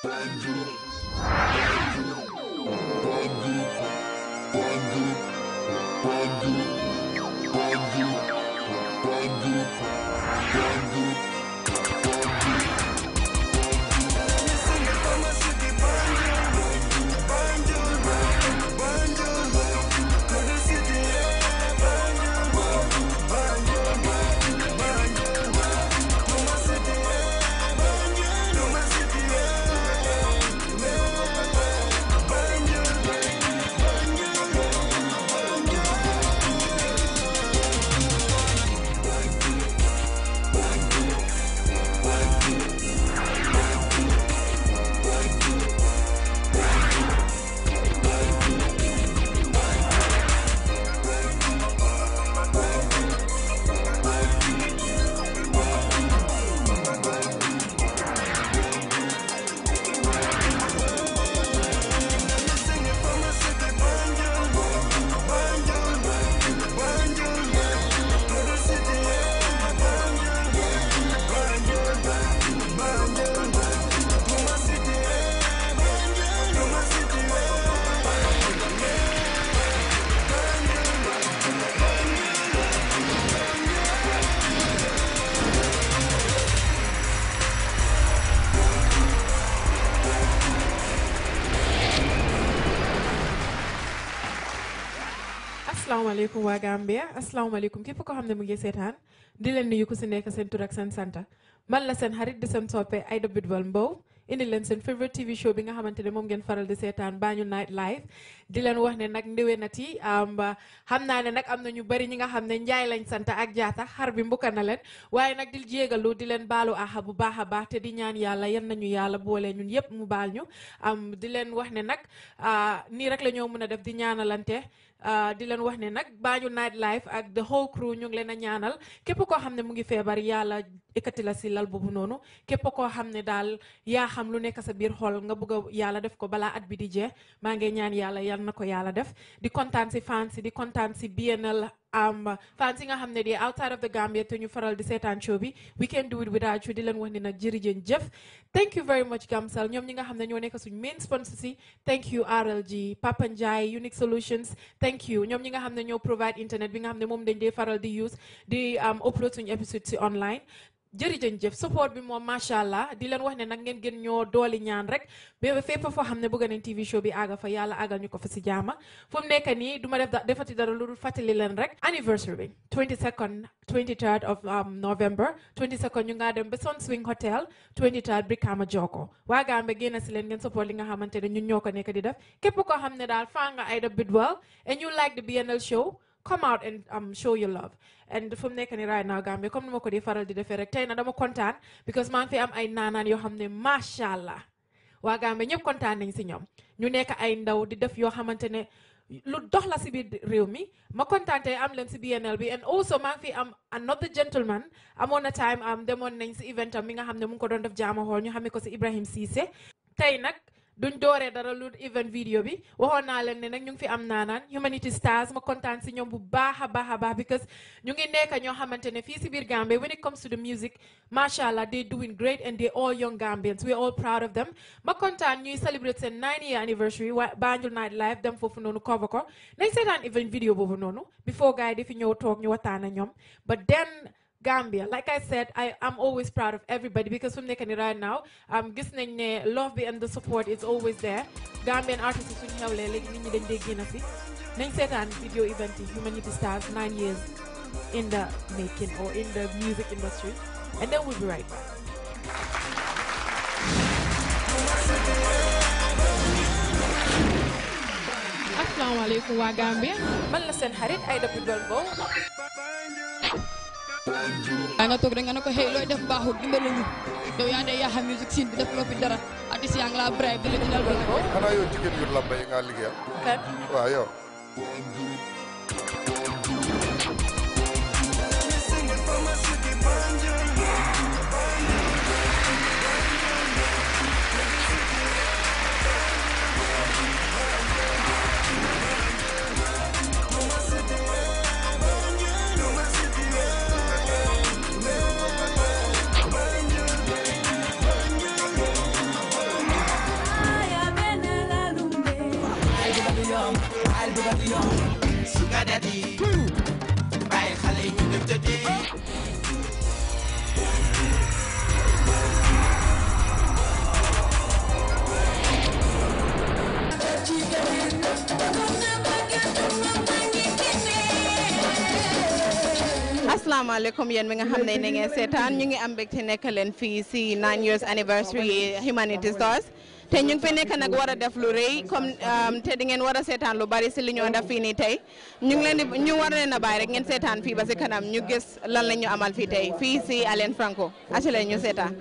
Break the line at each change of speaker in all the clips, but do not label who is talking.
Banjul, Banjul, Banjul, Banjul, Banjul, Banjul, Banjul, Banjul.
Assalamualaikum waa Gambia assalamualaikum képp ko xam ne mu ngi seetaan di leen nuyu ku si nekk seen tur ak seen santa man la seen xarit di seen soppe Aida Bidwell Mbow indi leen seen favorite TV show bi nga xamante ne moom ngeen faral di seetaan Banjul Night Live di leen wax ne nag ndéwénati xam naa ne nag am na ñu bari ñi nga xam ne njaay lañ santa ak jaata xar bi mbuka na leen waaye nag di jéegalu di leen baalu aha bu baax a baax te di ñaan yàlla yan nañu yàlla boole ñun yépp mu baal ñu di leen wax ne nag nii rek la ñoo mën a def di ñaanalante di leen wax ne nag Banjul Night Live ak the whole crew ñu ngi leen a ñaanal képp koo xam ne mu ngi feebar yàlla ekkati la si lal boobu noonu képp koo xam ne daal yaa xam lu nekk sa biir xol nga bëgg a yàlla def ko balaa at bi di jeex maa ngi ñaan yàlla yal na ko yàlla def di kontaan si fans di kontaan si BNL fans yi nga xam ne di outside of the Gambia te ñu faral di seetaan show bi we can do it without you di leen wax ne nag jërëjëf jëf thank you very much Gamsal ñoom ñi nga xam ne ñoo nekk suñ main sponsor si thank you RLG Papa Njai Unique Solutions thank you ñoom ñi nga xam ne ñoo provide internet bi nga xam ne moom dañ dee faral di use di upload suñu episode si online jërëjëf support bi moom macha allah di leen wax ne nag ngeen gën ñoo dooli ñaan rek ba fépp foo xam ne bëgg nañ TV show bi àgga fa yàlla àggal ñu ko fa si jaama fu mu nekk nii du ma defati dara lu dul fàttali leen rek anniversary bi 22nd 23rd of November 22nd ñu ngaa dem ba Sun Swing Hotel 23rd Brikama Joko waa Gambia génn si leen ngeen support li nga xamante ne ñun ñoo ko nekk di def képp koo xam ne daal faa nga Aida Bidwell and you like the BNL show come out and show your love and fu mu nekk ni right now Gambia comme ni ma ko di faral di defee rek tey na dama kontaan because maa ngi fi am ay naanaan yoo xam ne macha allah waa Gambia ñëpp kontaan nañ si ñoom ñu nekk ay ndaw di def yoo xamante ne lu dox la si biir réew mi ma kontaan tey am leen si BNL bi and also maa ngi fi am another gentleman amoon na time demoon nañ si event am mi nga xam ne mu ngi ko doon def jaama xool ñu xamee ko si Ibrahim Cissé tey nag duñ dooree dara lu event video bi waxoon naa leen ne nag ñu ngi fi am naanaan Humanity Stars ma kontaan si ñoom bu baax a baax because ñu ngi nekk ñoo xamante ne fii si biir Gambia when it comes to the music macha allah they doing great and they all young Gambians we are all proud of them ma kontaan ñuy celebrate seen 9-year anniversary Banjul Night Live dem foofu noonu cover ko nañ seetaan event video boobu noonu before gars yi di fi ñëw toog ñu waxtaan ak ñoom but then Gambia, like I said, I'm always proud of everybody because from Nekani right now, gis nañ ne love and the support is always there. Gambian artists suñu xewlee léegi nit ñi dañ dee génn si nañ seetaan video event yi Humanity Stars 9 years in the making or in the music industry and then we'll be right back. Assalamualaikum waa Gambia man la seen xarit Aida Bidwell Mbow
nga toog rek nga ne ko hey looy def baaxul dimbali ñu yow yaa dee yaa music scene bi def loo fi dara artiste yaa ngi laa bribe di la dindal ba
xanaa yow jigéen yu lamba yi nga liggéeyal
kan
waaw yow
asalaamaaleykum yéen mi nga xam ne ngeen seetaan ñu ngi am mbégte nekk leen fii si 9 years anniversary Humanity Stars te ñu ngi fi nekk nag war a def lu rëy comme te di ngeen war a seetaan lu bari si li ñoo def fii nii tey ñu ngi leen di ñu war leen a bàyyi rek ngeen seetaan fii ba si kanam ñu gis lan la ñu amal fii tey fii si Alain Franco leen ñu seetaan.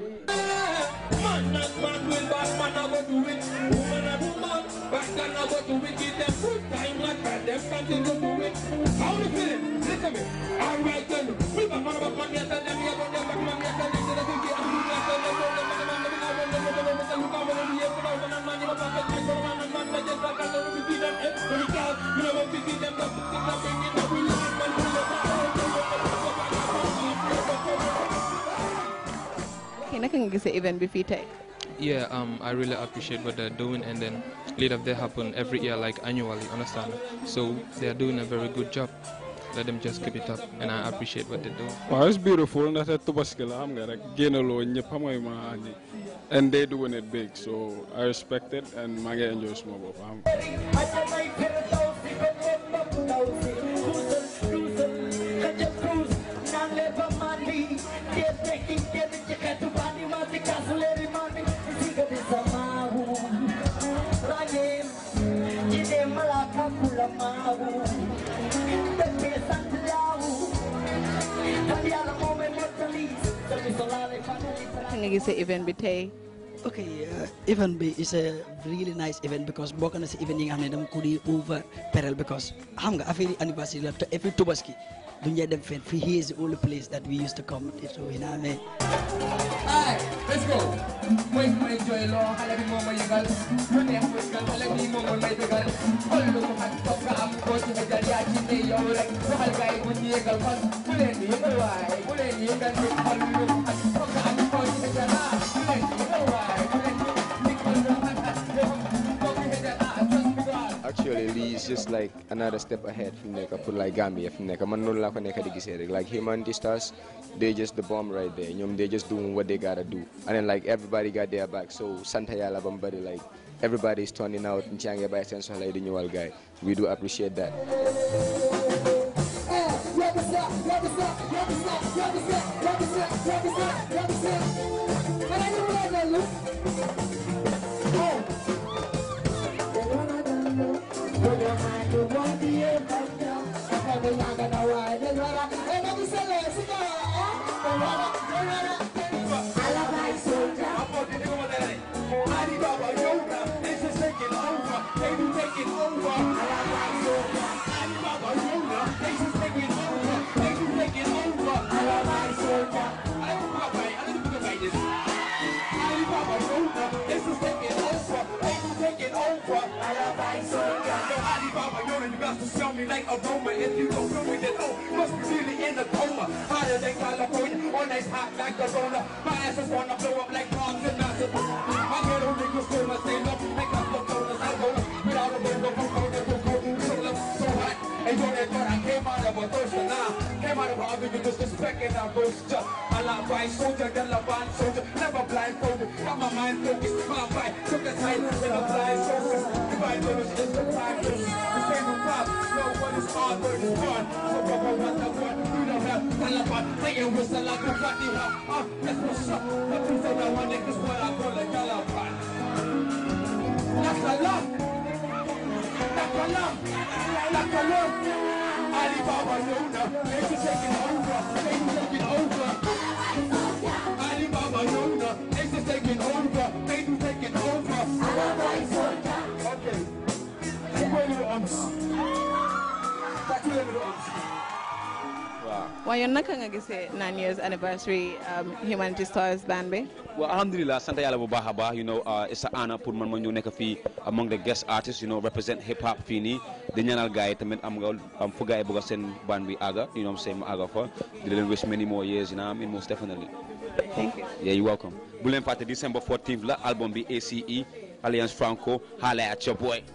Naka nga gisee event bi fii tey.
Yeah, I really appreciate what they're doing, and then later they happen every year, like annually, understand? So they're doing a very good job. Let them just keep it up, and I appreciate what they do.
Wow, it's beautiful. That's a tubaskila. I'm gonna gain a lot. And they're doing it big, so I respect it, and I enjoy small.
Event bi tey.
Okay, event B is a really nice event because bokk na si event yi nga xam ne dama ko di over perel because xam nga affaire anniversary la te every Tubaski duñu dem fenn fii here is the only place that we used to come so you know me.
Alright, let's go. Mooy enjoy loo xale bi moom a yëgal lu neex mooy yëgal xale bi moom a may yëgal xool lu ko xam toog nga am koo ci xëjal yaa ci ne yow rek waxal gars yi bu ñu yëgal kon bu leen di yëgal waay bu leen di yëgal ni xool lu ko xam toog nga am koo ci xëjal bu leen di yëgal waay bu leen di xool lu ko xam toog ci xëjal
Actually, Lee is just like another step ahead from Neka, put like Gambia from Neka. Man, no like Neka di like Humanity Stars, they just the bomb right there. You know, they just doing what they gotta do, and then like everybody got their back. So Santa Yala Bambari, like everybody's turning out in Chianga by sense of like the new guy. We do appreciate that.
Like a Roma, if you don't know me, then oh, must be really in a coma. Hotter than California, on ice hot like a Corona. My ass is wanna blow up like bombs and massive. My ghetto niggas still must stay up, make up the bonus. I go up without a window, from corner to corner, so hot. And you thought I came out of a thirst, and now came out of an oven, you disrespect and I roast ya. I like white soldier, then I blind soldier, never blindfolded. Got my mind focused, my fight, took the tight in a blind soldier. If I know it's just the time, the same with pop. What is hard, what is hard? So Papa want the one, you don't have Taliban, playing whistle like a party hop. That's what's up. The truth of the one is what I call a Taliban. That's a love. That's a love. That's a love. Alibaba Yona, they should take it over. They should take it over. Alibaba Yona, they should take it over. They should take it over. Okay. Where are the arms?
Waaw yow naka nga gisee 9 years anniversary Humanity Stars band bi.
Well, alhamdulillah, sant yàlla bu baax a baax, you know, it's an honor pour man ma ñëw nekk fii among the guest artists, you know, represent hip hop fii nii di ñaanal gars yi tamit am nga fu gars yi bëgg seen band bi àgga, you know what I'm saying, ma àgga fa di leen wish many more years, you know what I mean, most definitely.
Thank you.
Yeah, you're welcome. Bu leen fàtte December 14th la album bi ACE Alliance Franco, holla at your boy.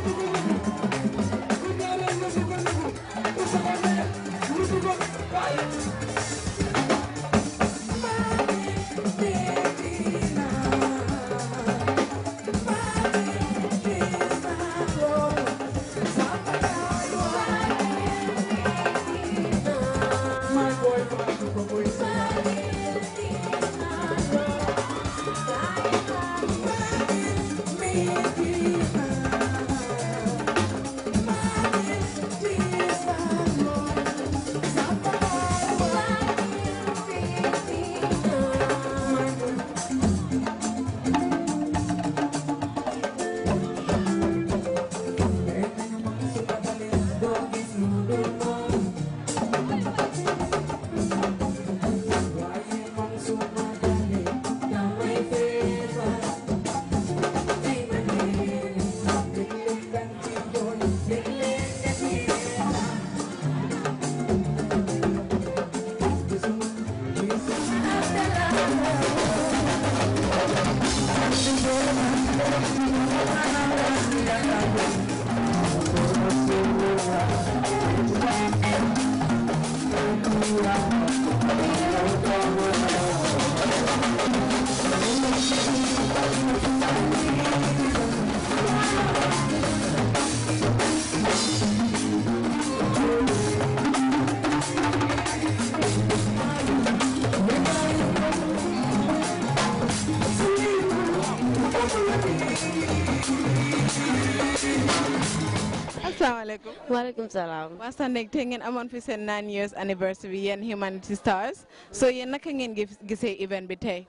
Assalamualaikum.
Waalaikumsalam.
Waa Sandek te ngeen amoon fi seen 9 years anniversary yéen Humanity Stars so yéen naka ngeen gisee event bi tey.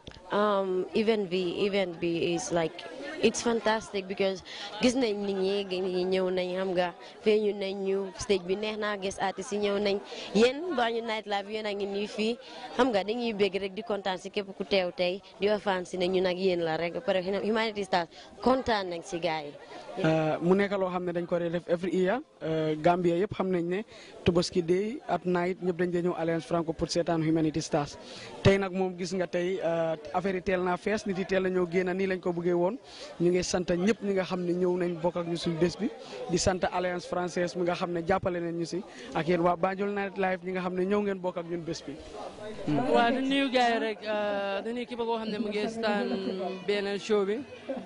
Event bi is like it's fantastic because gis nañ nit ñi ñëw nañ xam nga feeñu nañ ñu stage bi neex na guest artistes yi ñëw nañ yéen Banjul Night Live yéen a ngi nii fii xam nga dañuy bégg rek di kontaan si képp ku teew tey di wax fan si ne ñun ak yéen la rek pare Humanity Stars kontaan nañ si gars yi.
mu nekk loo xam ne dañ ko def every year Gambia yëpp xam nañ ne Tobaski Day at night ñëpp dañ dee ñëw Alliance Franco pour seetaan Humanity Stars tey nag moom gis nga tey affaire yi teel naa fees nit yi teel na ñëw génn nii lañ ko bëggee woon ñu ngi sant ñëpp ñi nga xam ne ñëw nañ bokk ak ñu suñu bés bi di sant Alliance Française mi nga xam ne jàppale nañ ñu si ak yéen waa Banjul Night Live ñi nga xam ne ñëw ngeen bokk ak ñun bés bi.
waaw di nuyu gars yi rek di nuyu képp koo xam ne mu ngi staan beneen show bi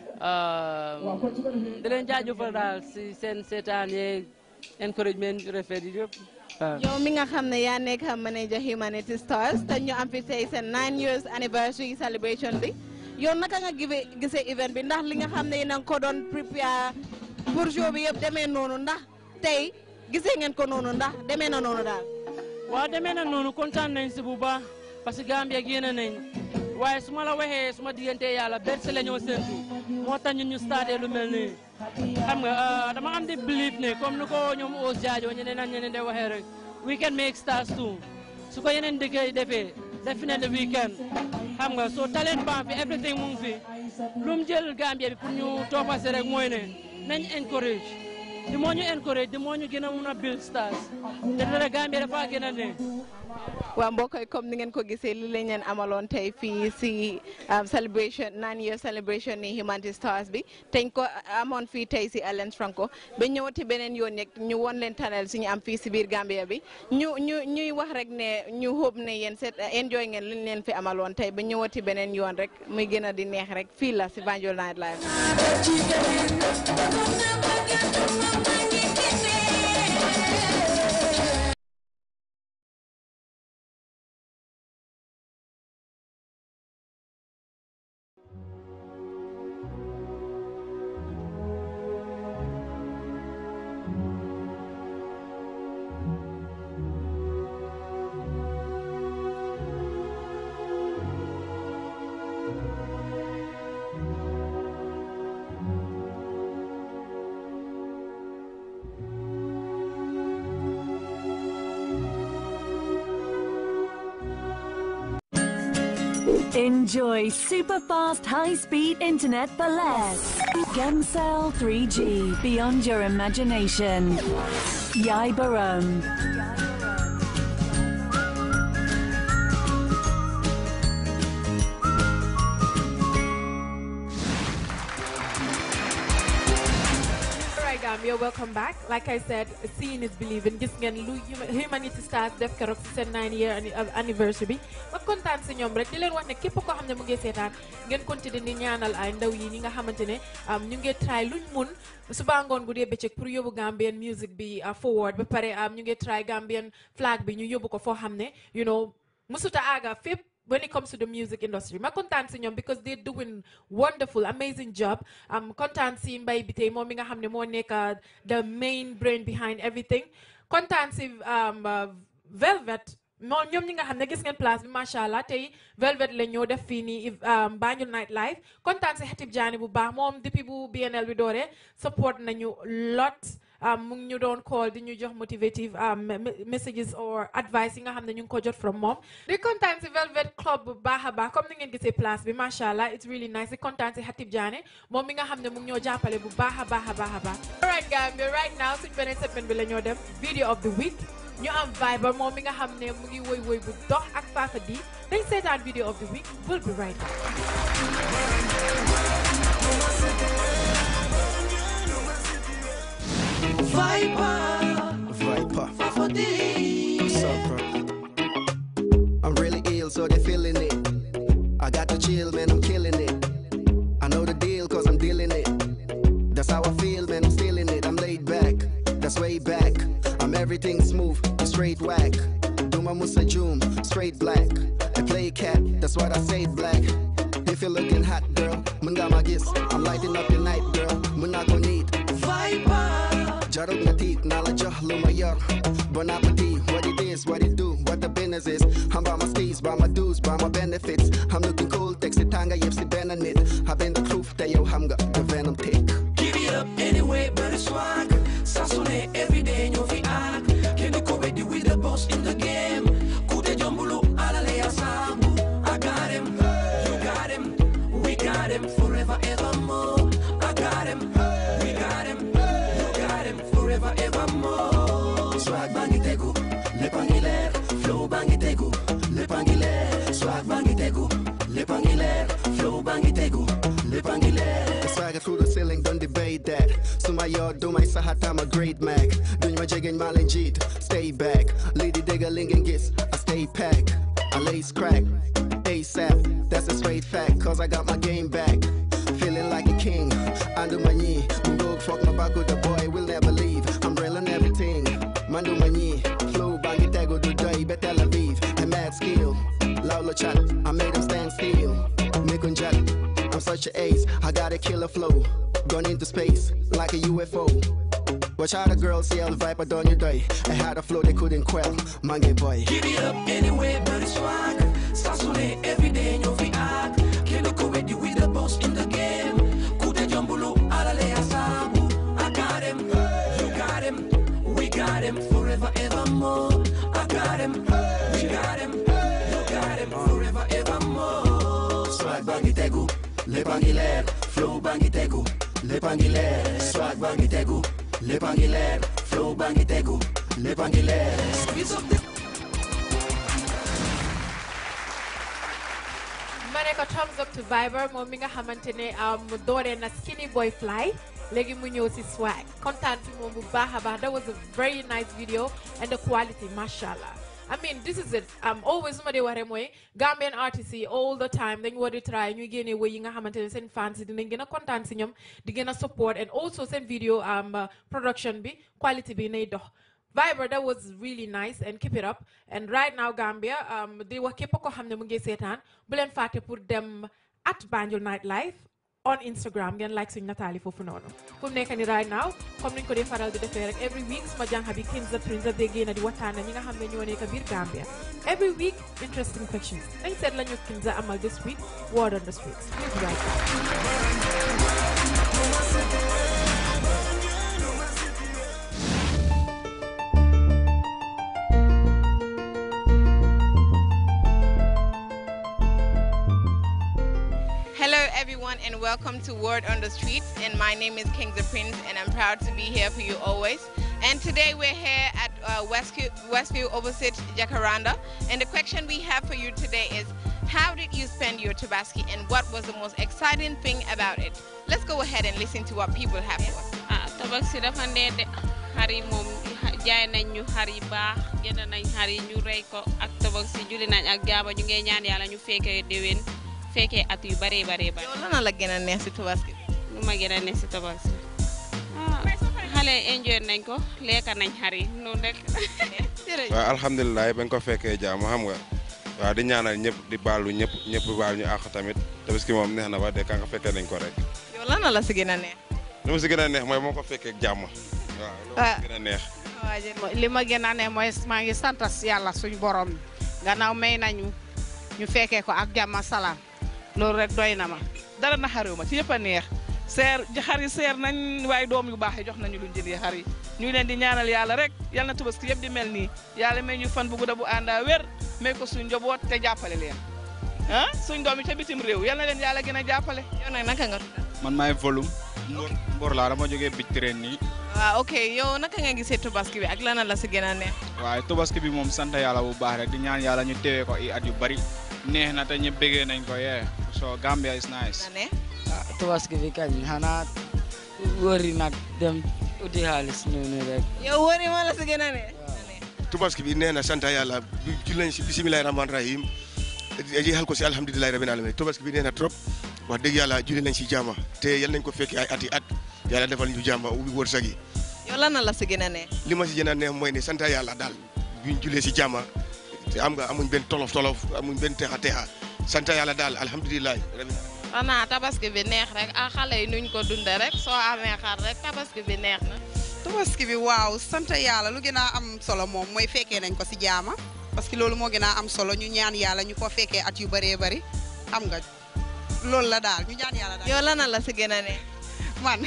di leen jaajëfal daal si seen seetaan yeeg encouragement rafet yi yëpp.
yow mi nga xam ne yaa nekk manager Humanity Stars te ñu am fi tey seen 9 years anniversary celebration bi yow naka nga gisee event bi ndax li nga xam ne yéen a ngi ko doon prépare pour show bi yëpp demee noonu ndax tey gisee ngeen ko noonu ndax demee na noonu daal.
waaw demee na noonu kontaan nañ si bu baax parce que Gambia génn nañ waaye su ma la waxee su ma diggante yàlla berse la ñoo séntu moo tax ñun ñu starté lu mel nii xam nga dama am di believe ne comme ni ko ñoom Ous Jaajo ñeneen ak ñeneen de waxee rek we can make stars too su ko yeneen dëkk yi defee definitely we can xam nga so talent baa fi everything mu ngi fi lu mu jël Gambia bi pour ñu toppase rek mooy ne nañ encourage di moo ñu encourage di moo ñu gën a mun a build stars te dara Gambia dafa gën a ne.
waa mbokk yi comme ni ngeen ko gisee li lañ leen amaloon tey fii si celebration 9 year celebration ni Humanity Stars bi teñ ko amoon fii tey si Alliance Franco ba ñëwati beneen yoon nekk ñu won leen tanel suñu am fii si biir Gambia bi ñuy wax rek ne ñu hope ne yéen seet enjoy ngeen liñ leen fi amaloon tey ba ñëwati beneen yoon rek muy gën a di neex rek fii la si Banjul Night Live.
Enjoy super fast high-speed internet for less. Gemcell 3G, beyond your imagination. Yai Barone.
Gambia, welcome back. Like I said, seeing is believing. Gis ngeen lu Humanity Stars def keroog ci seen 9-year anniversary bi ma kontaan si ñoom rek di leen wax ne képp koo xam ne mu ngi seetaan ngeen continuer di ñaanal ay ndaw yi ñi nga xamante ne ñu ngi try luñ mun suba ngoon gu dee bëccëg pour yóbbu Gambian music bi forward ba pare ñu ngi try Gambian flag bi ñu yóbbu ko foo xam ne you know musuta aga fépp when it comes to the music industry. Ma kontaan si ñoom because they're doing wonderful, amazing job. Kontaan si Mbay bi tey moom mi nga xam ne moo nekk the main brain behind everything. Kontaan si Velvet moom ñoom ñi nga xam ne gis ngeen place bi macha allah tey Velvet la ñoo def fii nii Banjul Night Live. Kontaan si Hatib Jani bu baax moom depuis bu BNL bi doore support nañu lot. Mu ngi ñu doon call di ñu jox motivative messages or advice yi nga xam ne ñu ngi ko jot from moom di kontaan si Velvet Club bu baax a baax comme ni ngeen gisee place bi macha allah it's really nice di kontaan si Hatib Jane moom mi nga xam ne mu ngi ñoo jàppale bu baax a baax a baax a baax. Alright Gambia right now suñ beneen segment bi la ñoo dem video of the week ñu am Viber moom mi nga xam ne mu ngi woy woy bu dox ak Fafa di dañ seetaan video of the week we'll be right back.
Viper. What's up, bro? I'm really ill, so they feeling it. I got to chill, man, I'm killing it. I know the deal, cause I'm dealing it. That's how I feel, man, I'm stealing it. I'm laid back, that's way back. I'm everything smooth, straight whack. Do my Musa Joom, straight black. I play cat, that's what I say black. If you're looking hot, girl, Mungama gis. I'm lighting up your night, girl. Munako need Viper. Jarug na teeth, nalaja lumayor. Bon appetit, what it is, what it do, what the business is. I'm by my steez, by my dues, by my benefits. I'm looking cool, texty tanga, yipsy benefit. I've been the proof that yo hamga, the venom take.
Give it up anyway, but it's swag. Sasune every day, no fi act. Can you go with the boss in the game? Kude jombulu, alalea sambu. I got him, you got him, we got him forever evermore. I got him, we got him, you got him forever evermore. Swag bangitegu, le pangiler, flow bangitegu, le pangiler. Swag bangitegu, le pangiler, flow bangitegu, le pangiler.
Swagger through the ceiling, don't debate that. So my yard, do my sahat, I'm a great Mac. Do my jigging malinjit, stay back. Lady digger linging gets, I stay packed. I lace crack, ASAP, that's a straight fact, cause I got my game back. Feeling like a king, under my knee. Go fuck my back with the boy, will never leave. I'm railing everything, Mandu my knee. Flow bangi tego do day, bet Tel Aviv. I'm mad skill, Laula chat, I made him stand still. Nikon Jack, I'm such an ace, I got a killer flow. Gone into space, like a UFO. Watch how the girls yell, Viper down your day. I had a flow they couldn't quell, Mange boy.
Give it up anyway, but it's swag. Sasune every day, no fi act. Can you go with the boss in the game? Kude jombulu, alalea sabu. I got him, you got him, we got him forever evermore. I got him, we got him, you got him forever evermore. Swag bangitegu, le bangiler, flow bangitegu, le bangiler. Swag bangitegu, le bangiler, flow bangitegu, le bangiler. Squeeze up the
Maneka thumbs up to Viber moom mi nga xamante ne doore na Skinny Boy Fly léegi mu ñëw si swag kontaan si moom bu baax a baax. That was a very nice video and the quality mashallah. I mean this is it. Always ma dee waxee mooy Gambian artists yi all the time dañu war di try ñuy génne woy yi nga xamante ne seen fans yi dinañ gën a kontaan si ñoom di gën a support and also seen video production bi quality bi nay dox. Viber, that was really nice and keep it up. And right now, Gambia, they were keep ko xamne mu ngi setan bu len faté pour dem at Banjul Night Live on Instagram ngeen like suñ natali fofu nonu. Fu nekk ni right now, comme niñ ko dé faral di defé rek every week suma jang habi Kings the Prince de gëna di waxtana ñi nga xamne ñoo nekk biir Gambia. Every week interesting questions. Dañ sét lañu Kings amal this week, word on the streets. Please be right back.
Hello everyone and welcome to Word on the Streets, and my name is King the Prince and I'm proud to be here for you always. And today we're here at Westview opposite Jacaranda, and the question we have for you today is, how did you spend your Tabaski and what was the most exciting thing about it? Let's go ahead and listen to what people have for us.
Tabaski dafa neex de xar yi moom jaay nañ ñu xar yi baax jënd nañ xar yi ñu rey ko ak Tabaski julli nañ ak jaaba ñu ngi ñaan yàlla ñu fekkee déwén fekkee at yu bare bare bare.
yow lan la gën a neex si Tabaski.
lu ma gën a neex si Tabaski xale enjoy nañ ko lekk nañ xar yi noonu rek.
waaw alhamdulilah bañ ko fekkee jaam xam nga waaw di ñaanal ñëpp di baalu ñëpp baal ñu àq tamit Tabaski moom neex na ba de ka nga fekkee nañ ko rek.
yow lan la si gën a neex.
li ma si gën a neex mooy moo ko fekkee jàmm. waaw loolu gën a neex.
li ma gën a neex mooy maa ngi sant yàlla suñu borom gannaaw may nañu ñu fekkee ko ak jàmm salaam loolu rek doy na ma dara na xarew ma ci yëpp a neex seer xar yi seer nañ waaye doom yu baax yi jox nañu luñ jëndee xar yi ñu leen di ñaanal yàlla rek yal na Tabaski yëpp di mel nii yàlla may ñu fan bu gudda bu ànda wér may ko suñ njaboot te jàppale leen suñ doom yi ca bitim réew yal na leen yàlla gën a jàppale.
yow nag naka nga tudd.
man maay volume. Mbor laa dama jógee bij train nii.
waaw ok yow naka nga gisee Tabaski bi ak lan la si gën a neex.
waaye Tabaski bi moom sant yàlla bu baax rek di ñaan yàlla ñu teewee ko i at yu bari neex na te ñëpp bëggee nañ ko so Gambia is nice.
Tabaski bi kañ xanaa wëri nag dem uti xaalis noonu rek.
yow wëri ma la si gën a neex.
Tabaski bi nee na sant yàlla jul nañ si bisimilahi rahmaani rahim jeexal ko si alhamdulilahi rabbil alamin Tabaski bi nee na trop wax dëgg yàlla julli nañ si jàmm te yal nañ ko fekki ay ati at yàlla defal ñu jàmm ubbi wërsëg yi.
yow lan la si gën a neex.
li ma si gën a neex mooy ne sant yàlla daal buñ jullee si jàmm te am nga amuñ benn tolof amuñ benn texa sant yàlla daal alhamdulilahi.
xanaa Tabaski bi neex rek ak xale yi nuñ ko dundee rek soo amee xar rek Tabaski bi neex na.
Tabaski bi waaw sant yàlla lu gën a am solo moom mooy fekkee nañ ko si jaama parce que loolu moo gën a am solo ñu ñaan yàlla ñu ko fekkee at yu bëree bëri xam nga loolu la daal ñu ñaan yàlla daal.
yow lan la si gën a neex.
man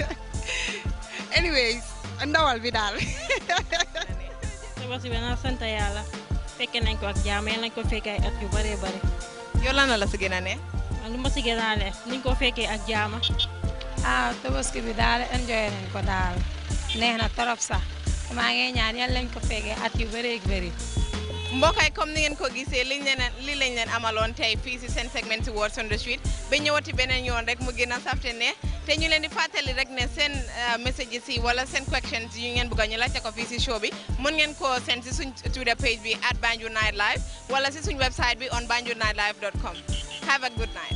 anyways ndawal bi daal.
Tabaski bi na sant yàlla fekkee nañ ko ak jaama yàlla nañ ko fekkee ay at yu bëree bëri.
yow lan la si gën a neex.
lu ma si gën a neex niñ ko fekkee ak jaama.
Tabaski bi daal enjoy nañ ko daal neex na torop sax maa ngi ñaan yàlla nañ ko fekkee at yu bëree bëri.
mbokk yi comme ni ngeen ko gisee li lañ leen amaloon tey fii si seen segment si Words on the Street ba ñëwati beneen yoon rek mu gën a safte ne te ñu leen di fàttali rek ne seen messages yi wala seen questions yu ngeen bëgg a ñu laajte ko fii si show bi mën ngeen ko send si suñ Twitter page bi @Banjul Night Live wala si suñ website bi on banjulnightlive.com. Have a good night.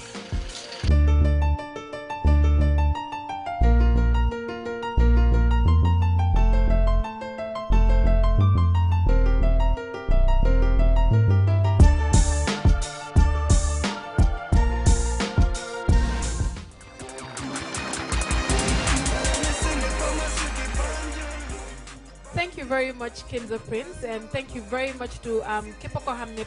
Thank you very much, Kinza Prince, and thank you very much to Kipoko Hamne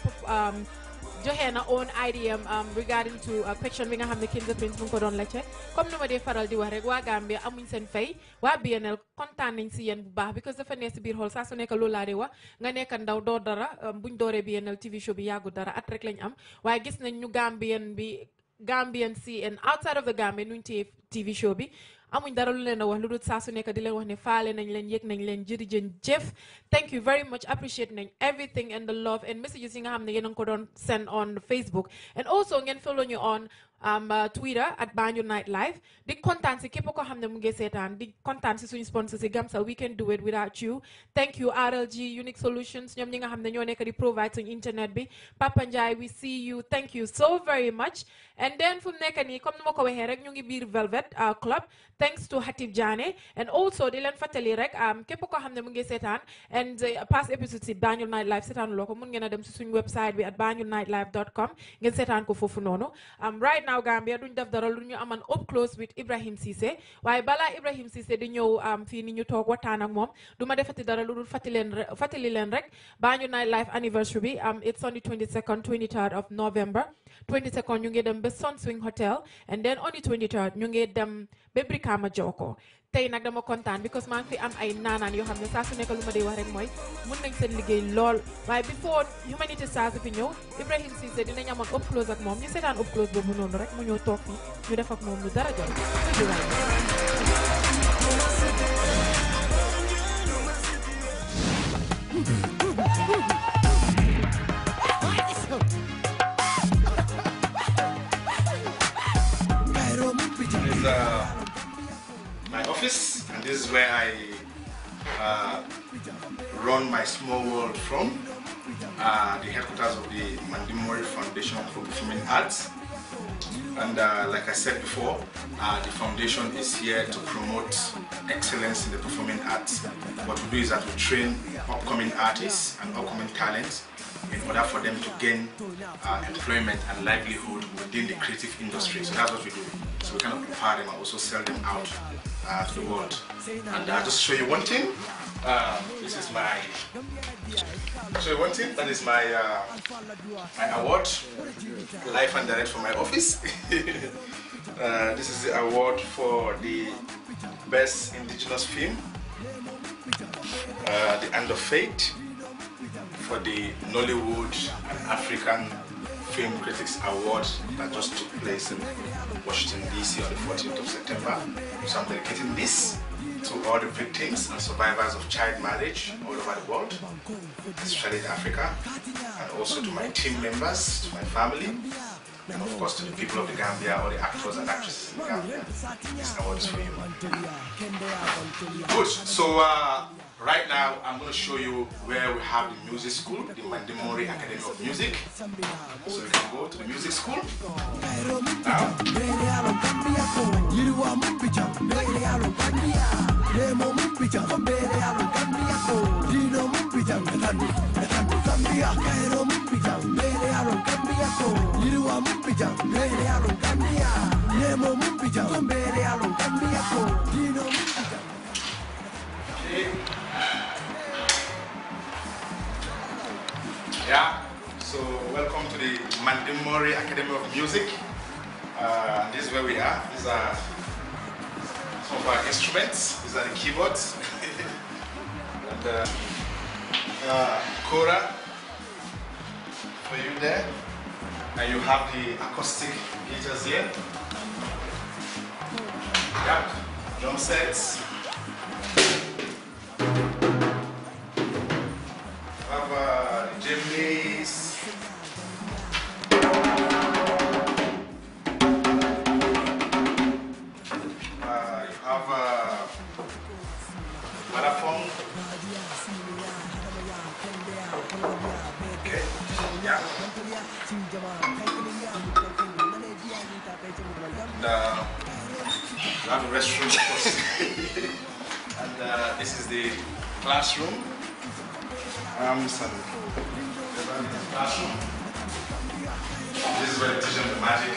Johanna own IDM regarding to question bi nga xamne Kinza Prince mu ko don laccé comme numa dé faral di wax rek wa Gambia amuñ sen fay wa BNL kontaan nañ ci yeen bu baax because dafa nees biir xol sa su nekk loolu laa di wax nga nekk ndaw do dara buñ dooree BNL TV show bi yàggu dara at rek lañ am waaye gis nañ ñu Gambian si and outside of the Gambia nuñ TV show bi amuñ dara lu leen a wax lu dul saa su nekk di leen wax ne faale nañ leen yëg nañ leen jërëjëf thank you very much appreciate nañ everything and the love and messages yi nga xam ne yéen a ngi ko doon send on Facebook and also ngeen follow ñu on Twitter @Banjul Night Live di kontaan si képp ko xam ne mu ngi seetaan di kontaan si suñu sponsor si Gamcel we can do it without you thank you RLG Unique Solutions ñoom ñi nga xam ne ñoo nekk di provide suñu internet bi Papa Njie we see you thank you so very much and then fu mu nekk nii comme ni ma ko waxee rek ñu ngi biir Velvet Club thanks to Hatib Jane and also di leen fàttali rek képp ko xam ne mu ngi seetaan and past episode si Banjul Night Live seetaan loo ko mun ngeen a dem si suñu website bi @banjulnightlive.com ngeen seetaan ko foofu noonu right now Gambia duñ def dara lu ñu aman up close with Ibrahim Cissé waaye balaa Ibrahim Cissé di ñëw fii ni ñu toog waxtaan ak moom du ma defati dara lu dul fàttali leen rek Banjul Night Live anniversary bi it's on the 22nd 23rd of November 22nd ñu ngi dem ba Sun Swing Hotel and then on the 23rd ñu ngi dem ba Brikama Joko tey nag dama kontaan because maa ngi fi am ay naanaan yoo xam ne saa su nekk lu ma dee wax rek mooy mun nañ seen liggéey lool waaye before Humanity Stars fi ñëw Ibrahim Cissé dinañ amoon up close ak moom ñu seetaan up close boobu noonu rek mu ñëw toog fi ñu def ak moom lu dara jot
My office.
I run my small world from, the headquarters of the Mandimori Foundation for Performing Arts. And like I said before, the foundation is here to promote excellence in the performing arts. What we do is that we train upcoming artists and upcoming talents in order for them to gain employment and livelihood within the creative industry. So that's what we do. So we kind of prepare them and also sell them out to the world. And I'll just show you one thing. This is my. So one thing, that is my my award, live and direct from my office. This is the award for the best indigenous film, the End of Fate, for the Nollywood and African Film Critics Award that just took place in Washington DC on the 14th of September. So I'm dedicating this to all the victims and survivors of child marriage all over the world, especially in Africa, and also to my team members, to my family, and of course to the people of the Gambia, all the actors and actresses in the Gambia. This award is for you. Good. So right now I'm going to show you where we have the music school, the Mandimori Academy of Music. So you can go to the music school. Now. Yeah, so welcome to the Mandimori Academy of Music. This is where we are. These are some of our instruments. These are the keyboards. And Kora for you there. And you have the acoustic guitars here. Yeah, drum sets. Jimmies. You have Vodafone. Okay. Yeah. And you have the restroom, of course. And this is the classroom. Classroom. This is where they teach them the magic.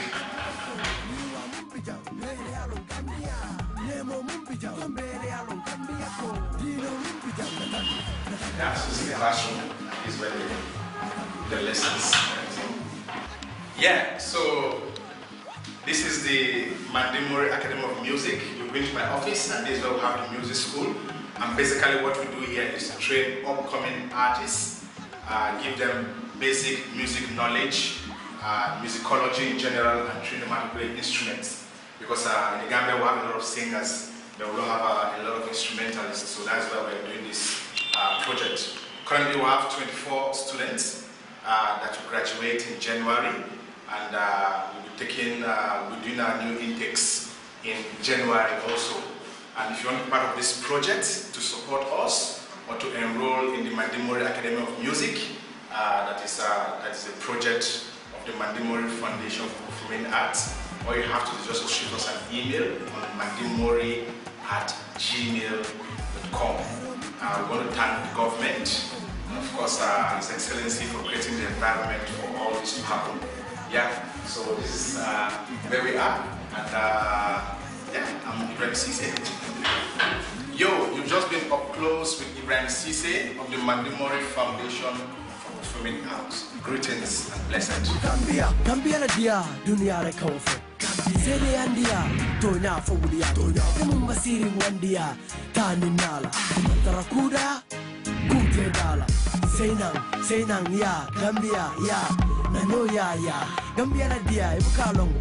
Yeah, so this is the classroom. This is where they do the lessons. Yeah, so this is the Mandimori Academy of Music. You've been to my office, and this is where we have the music school. And basically what we do here is to train upcoming artists, give them basic music knowledge, musicology in general, and train them how to play instruments. Because in the Gambia we have a lot of singers, but we don't have a lot of instrumentalists, so that's why we're doing this project. Currently we have 24 students that will graduate in January, and we'll be doing our new intakes in January also. And if you want to be part of this project to support us or to enroll in the Mandimori Academy of Music, that is a project of the Mandimori Foundation for Performing Arts, all you have to do is just shoot us an email on mandimori@gmail.com. We're going to thank the government and of course His Excellency for creating the environment for all this to happen. Yeah, so this is where we are, and yeah, I'm Ibrahim Cisse. Yo, you've just been up close with Ibrahim Cisse of the Mandimori Foundation for Performing Arts. Greetings and blessings.
Gambia, Gambia la dia, dunia la kawfo. Sede andia, tonya fawulia. Emunga siri wandia, tani nala. Tarakuda, kute dala. Seinang ya, Gambia ya, nano ya. Gambia la dia, ibukalong.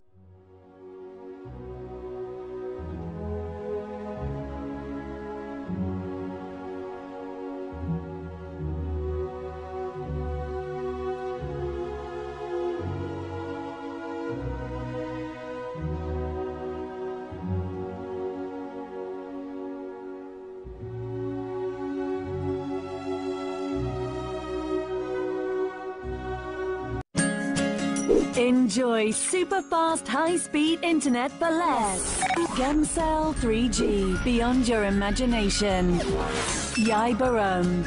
Enjoy super fast high-speed internet for less. Gemcell 3G, beyond your imagination. Yai Barom.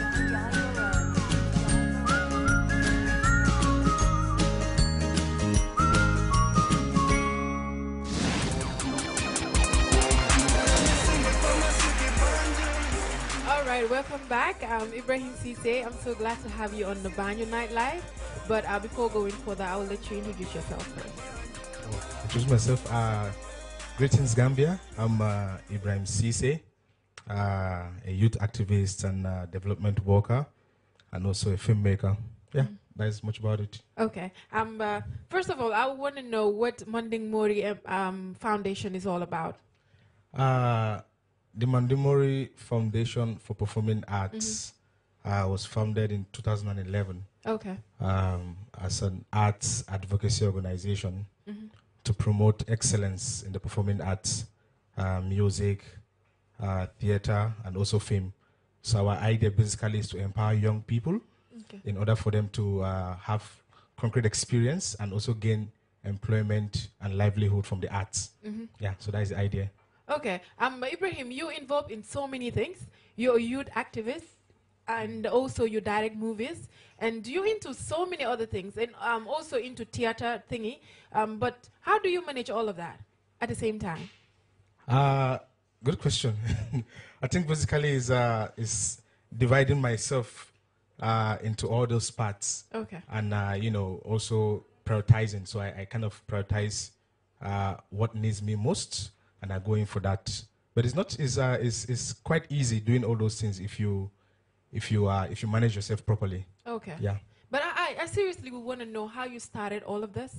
Alright, welcome back. Ibrahim Cisse, I'm so glad to have you on the Banjul Nightlife. But before going further, I will let you introduce yourself first.
Introduce myself. Greetings, Gambia. I'm Ibrahim Cisse, a youth activist and development worker, and also a filmmaker. Yeah, that's much about it.
Okay. First of all, I want to know what Manding Mori Foundation is all about.
The Mandimori Foundation for Performing Arts was founded in 2011
Okay.
As an arts advocacy organization to promote excellence in the performing arts, music, theater, and also film. So our idea basically is to empower young people in order for them to have concrete experience and also gain employment and livelihood from the arts. Yeah, so that is the idea.
Okay. Ibrahim, you're involved in so many things. You're a youth activist, and also you direct movies, and you're into so many other things, and also into theater thingy. But how do you manage all of that at the same time?
Good question. I think basically is dividing myself into all those parts.
Okay.
And also prioritizing. So I kind of prioritize what needs me most, and I go in for that. But it's quite easy doing all those things if you manage yourself properly.
Okay.
Yeah.
But I seriously would want to know how you started all of this.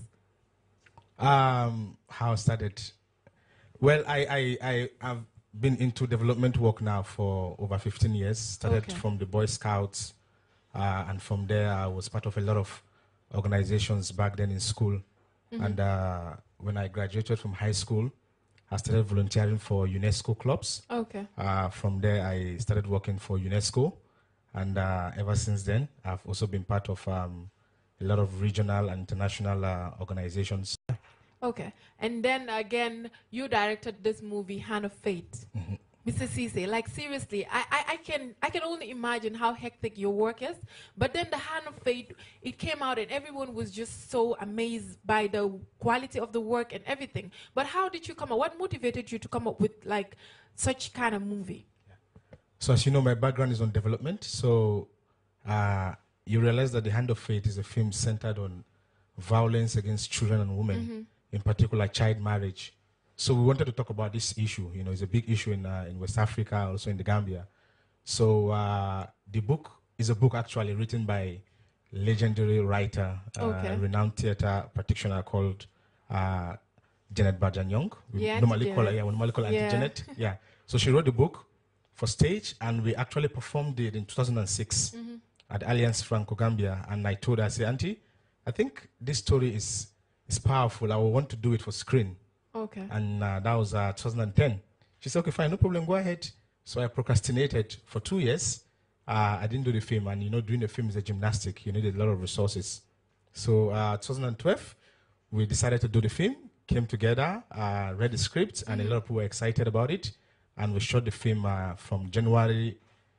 How I started? Well, I have been into development work now for over 15 years. Started from the Boy Scouts, and from there I was part of a lot of organizations back then in school. And when I graduated from high school, I started volunteering for UNESCO clubs.
Okay.
From there, I started working for UNESCO. And ever since then, I've also been part of a lot of regional and international organizations.
Okay. And then again, you directed this movie, Hand of Fate. Mr. Cisse, like seriously, I can only imagine how hectic your work is. But then the Hand of Fate, it came out and everyone was just so amazed by the quality of the work and everything. But how did you come up? What motivated you to come up with like such kind of movie?
So as you know, my background is on development. So you realize that The Hand of Fate is a film centered on violence against children and women, in particular child marriage. So we wanted to talk about this issue. You know, it's a big issue in West Africa, also in the Gambia. So the book is a book actually written by legendary writer, renowned theater practitioner called Janet Barjan-Young. We normally call her Auntie Janet. Yeah. So she wrote the book for stage, and we actually performed it in 2006 at Alliance Franco Gambia. And I told her, I said, Auntie, I think this story is powerful. I will want to do it for screen.
Okay.
And that was 2010. She said, okay, fine, no problem, go ahead. So I procrastinated for 2 years. I didn't do the film. And, you know, doing the film is a gymnastic. You need a lot of resources. So 2012, we decided to do the film, came together, read the script, and a lot of people were excited about it. And we shot the film from January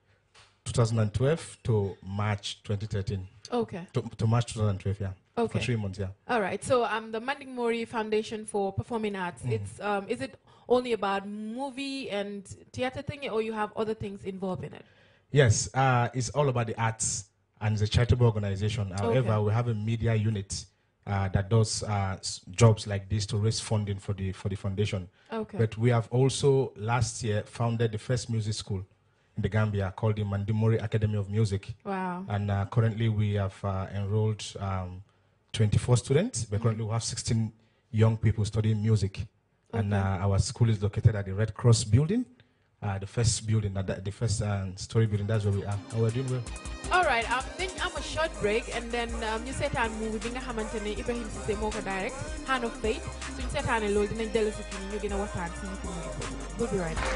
2012 to March 2013.
Okay.
To March 2012, yeah.
Okay.
For 3 months, yeah.
All right. So the Manding Mori Foundation for Performing Arts, it's is it only about movie and theater thing, or you have other things involved in it?
Yes, it's all about the arts, and it's a charitable organization. However, we have a media unit that does jobs like this to raise funding for the foundation.
Okay.
But we have also last year founded the first music school in the Gambia called the Mandimori Academy of Music.
Wow.
And currently we have enrolled 24 students, but currently we have 16 young people studying music. Okay. And our school is located at the Red Cross building, the first building, the first story building. That's where we are. And we're doing well.
All right. Then I'm a short break, and then you said I'm movie bi nga xamantene Ibrahim Cisse moo ko direct Hand of Fate. Suñu seetaane loolu dinañ dellu si fii ñu gën a waxtaan si ñu We'll be right back.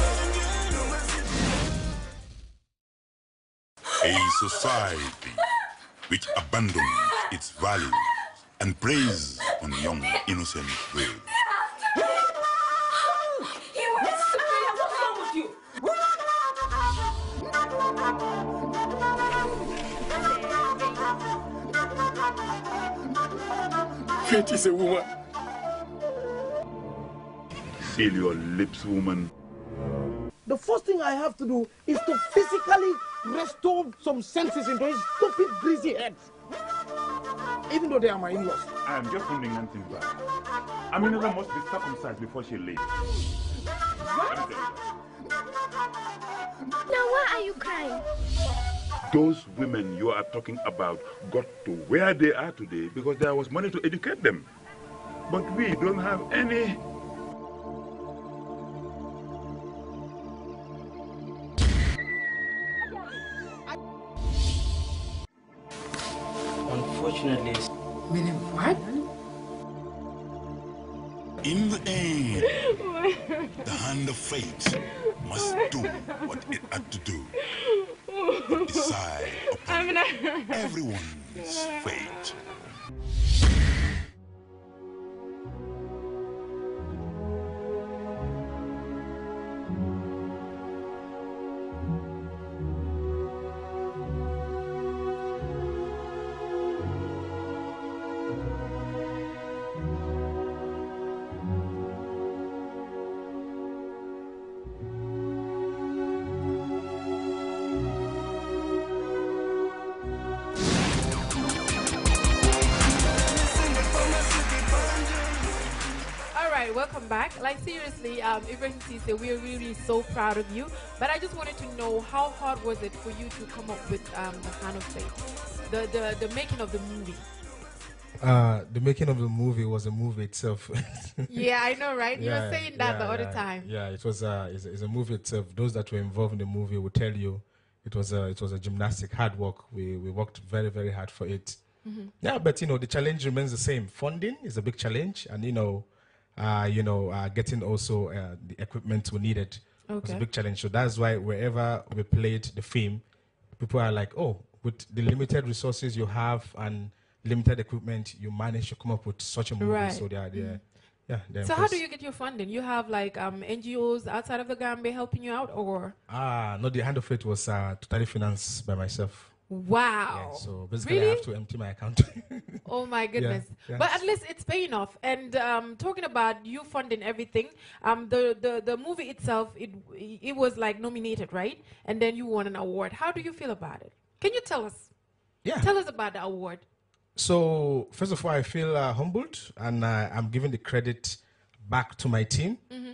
A society which abandons its value and preys on young, innocent girls.
Fate is a woman.
Seal your lips, woman.
The first thing I have to do is to physically restore some senses into his stupid, greasy head. Even though they are my in-laws.
I am just wondering one thing, back. Aminata must be circumcised before she leaves.
Now why are you crying?
Those women you are talking about got to where they are today because there was money to educate them. But we don't have any.
Unfortunately.
Meaning what?
In the end, the hand of fate must do what it had to do. But decide upon everyone's fate.
Welcome back. Like seriously, Ibrahim Cisse, we are really so proud of you. But I just wanted to know, how hard was it for you to come up with the Hand of Fate, the making of the movie?
The making of the movie was a movie itself.
Yeah, I know, right? You were saying that the other time.
Yeah, it was it's a movie itself. Those that were involved in the movie will tell you it was a gymnastic, hard work. We worked very, very hard for it.
Mm-hmm.
Yeah, but the challenge remains the same. Funding is a big challenge, and getting also the equipment we needed was a big challenge. So that's why wherever we played the film, people are like, oh, with the limited resources you have and limited equipment, you managed to come up with such a movie.
Right.
So they're
So how do you get your funding? You have like NGOs outside of the Gambia helping you out, or?
No, the Hand of Fate was totally financed by myself.
Wow.
Yeah, so basically
really?
I have to empty my account.
Oh my goodness.
Yeah.
But at least it's paying off. And talking about you funding everything, the movie itself, it was like nominated, right? And then you won an award. How do you feel about it? Can you tell us?
Yeah.
Tell us about the award.
So first of all, I feel humbled, and I'm giving the credit back to my team.
Mm-hmm.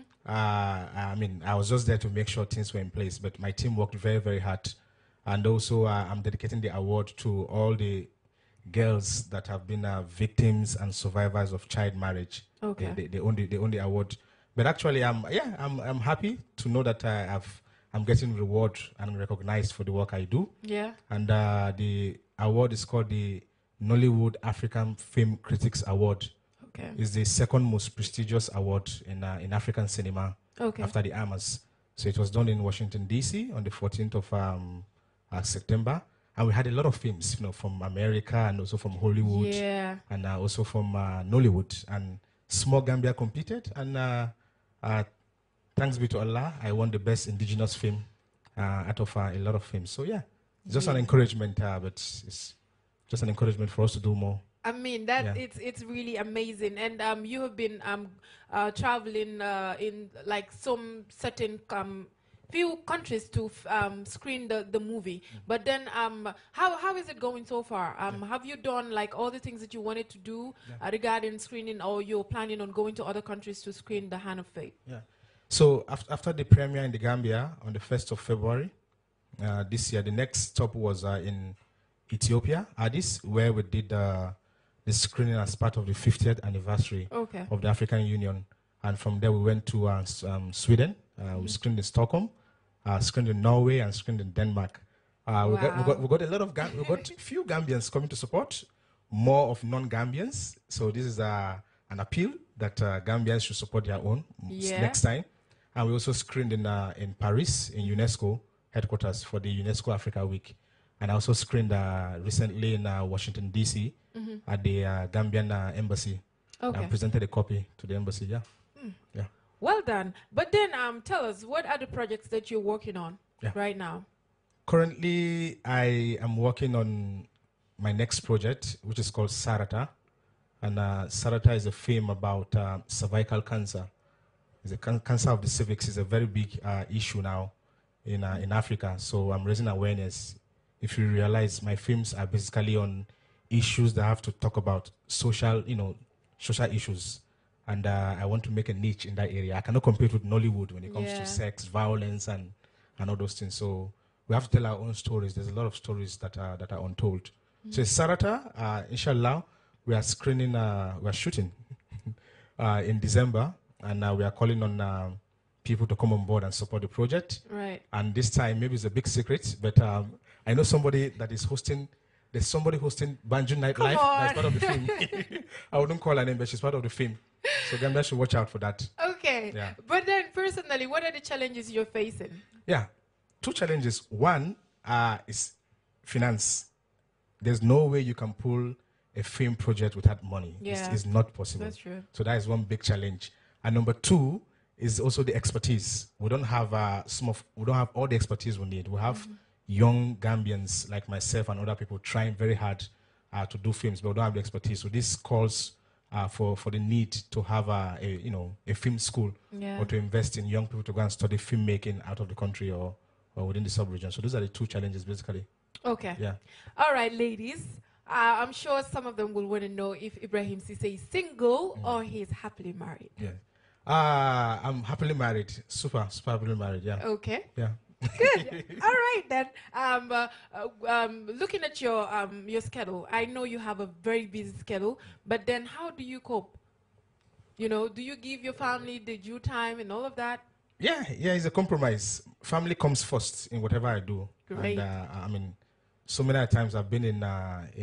I was just there to make sure things were in place, but my team worked very, very hard. And also, I'm dedicating the award to all the girls that have been victims and survivors of child marriage.
Okay.
They own the award. But actually, I'm happy to know that I'm getting reward and recognized for the work I do.
Yeah.
And the award is called the Nollywood African Film Critics Award.
Okay.
It's the second most prestigious award in African cinema after the Amas. So it was done in Washington, D.C. on the 14th of September. And we had a lot of films, from America and also from Hollywood.
Yeah.
And also from Nollywood. And Small Gambia competed. And thanks be to Allah, I won the best indigenous film out of a lot of films. So yeah, it's just an encouragement, but it's just an encouragement for us to do more.
I mean, it's really amazing. And you have been traveling in like some certain few countries to screen the movie. But then how is it going so far? Have you done like all the things that you wanted to do regarding screening, or you're planning on going to other countries to screen The Hand of Fate?
Yeah. So after the premiere in the Gambia on the 1st of February this year, the next stop was in Ethiopia, Addis, where we did the screening as part of the 50th anniversary of the African Union. And from there we went to Sweden. We screened in Stockholm, screened in Norway, and screened in Denmark. We got a lot of we got few Gambians coming to support, more of non-Gambians. So this is an appeal that Gambians should support their own next time. And we also screened in Paris, in UNESCO headquarters, for the UNESCO Africa Week. And I also screened recently in Washington, D.C. At the Gambian embassy.
Okay.
I presented a copy to the embassy, yeah. Yeah.
Well done. But then tell us, what are the projects that you're working on right now?
Currently, I am working on my next project, which is called Sarata. And Sarata is a film about cervical cancer. The cancer of the cervix is a very big issue now in Africa. So I'm raising awareness. If you realize, my films are basically on issues that have to talk about social issues. And I want to make a niche in that area. I cannot compete with Nollywood when it comes to sex, violence, and all those things. So we have to tell our own stories. There's a lot of stories that are untold. So Sarata, inshallah, we are screening, we are shooting in December, and we are calling on people to come on board and support the project.
Right.
And this time, maybe it's a big secret, but I know somebody that is hosting. There's somebody hosting Banjul Nightlife. That's part of the film. I wouldn't call her name, but she's part of the film. So Gambia should watch out for that.
Okay.
Yeah.
But then, personally, what are the challenges you're facing?
Yeah. 2 challenges. One is finance. There's no way you can pull a film project without money.
Yeah.
It's not possible.
That's true.
So that is one big challenge. And number 2 is also the expertise. We don't have we don't have all the expertise we need. We have young Gambians like myself and other people trying very hard to do films, but we don't have the expertise. So this calls for the need to have a film school or to invest in young people to go and study filmmaking out of the country or within the sub-region. So those are the 2 challenges basically.
Okay.
Yeah.
All right, ladies. I'm sure some of them will want to know if Ibrahim Cissé is single or he's happily married.
Yeah. I'm happily married. Super happily married. Yeah.
Okay.
Yeah.
Good. All right then. Looking at your schedule, I know you have a very busy schedule, but then how do you cope? Do you give your family the due time and all of that?
Yeah, it's a compromise. Family comes first in whatever I do.
Great.
And I mean, so many times I've been in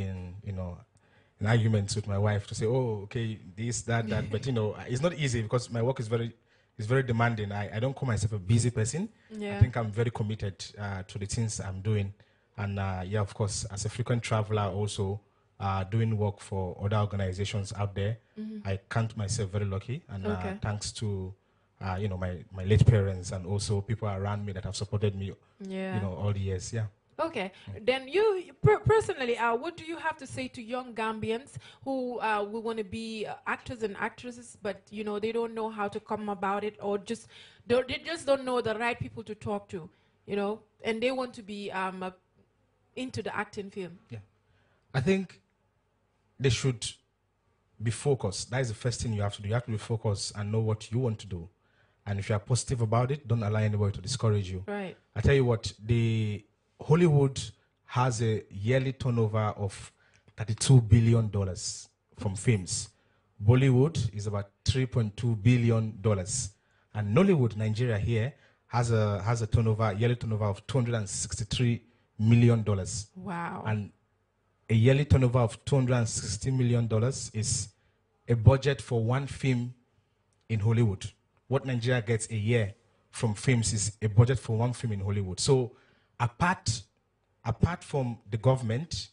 arguments with my wife to say, oh, okay, this, that, but it's not easy because my work is very demanding. I don't call myself a busy person.
Yeah.
I think I'm very committed to the things I'm doing. And of course, as a frequent traveler also, doing work for other organizations out there, I count myself very lucky. And thanks to, my late parents and also people around me that have supported me, all the years. Yeah.
Okay. Then you personally, what do you have to say to young Gambians who will want to be actors and actresses, but they don't know how to come about it, or they just don't know the right people to talk to, and they want to be into the acting field?
Yeah, I think they should be focused. That is the first thing you have to do. You have to be focused and know what you want to do, and if you are positive about it, don't allow anybody to discourage you.
Right.
I tell you what, Hollywood has a yearly turnover of $32 billion from films. Bollywood is about $3.2 billion. And Nollywood, Nigeria here, has a yearly turnover of $263 million.
Wow.
And a yearly turnover of $260 million is a budget for one film in Hollywood. What Nigeria gets a year from films is a budget for one film in Hollywood. So apart from the government,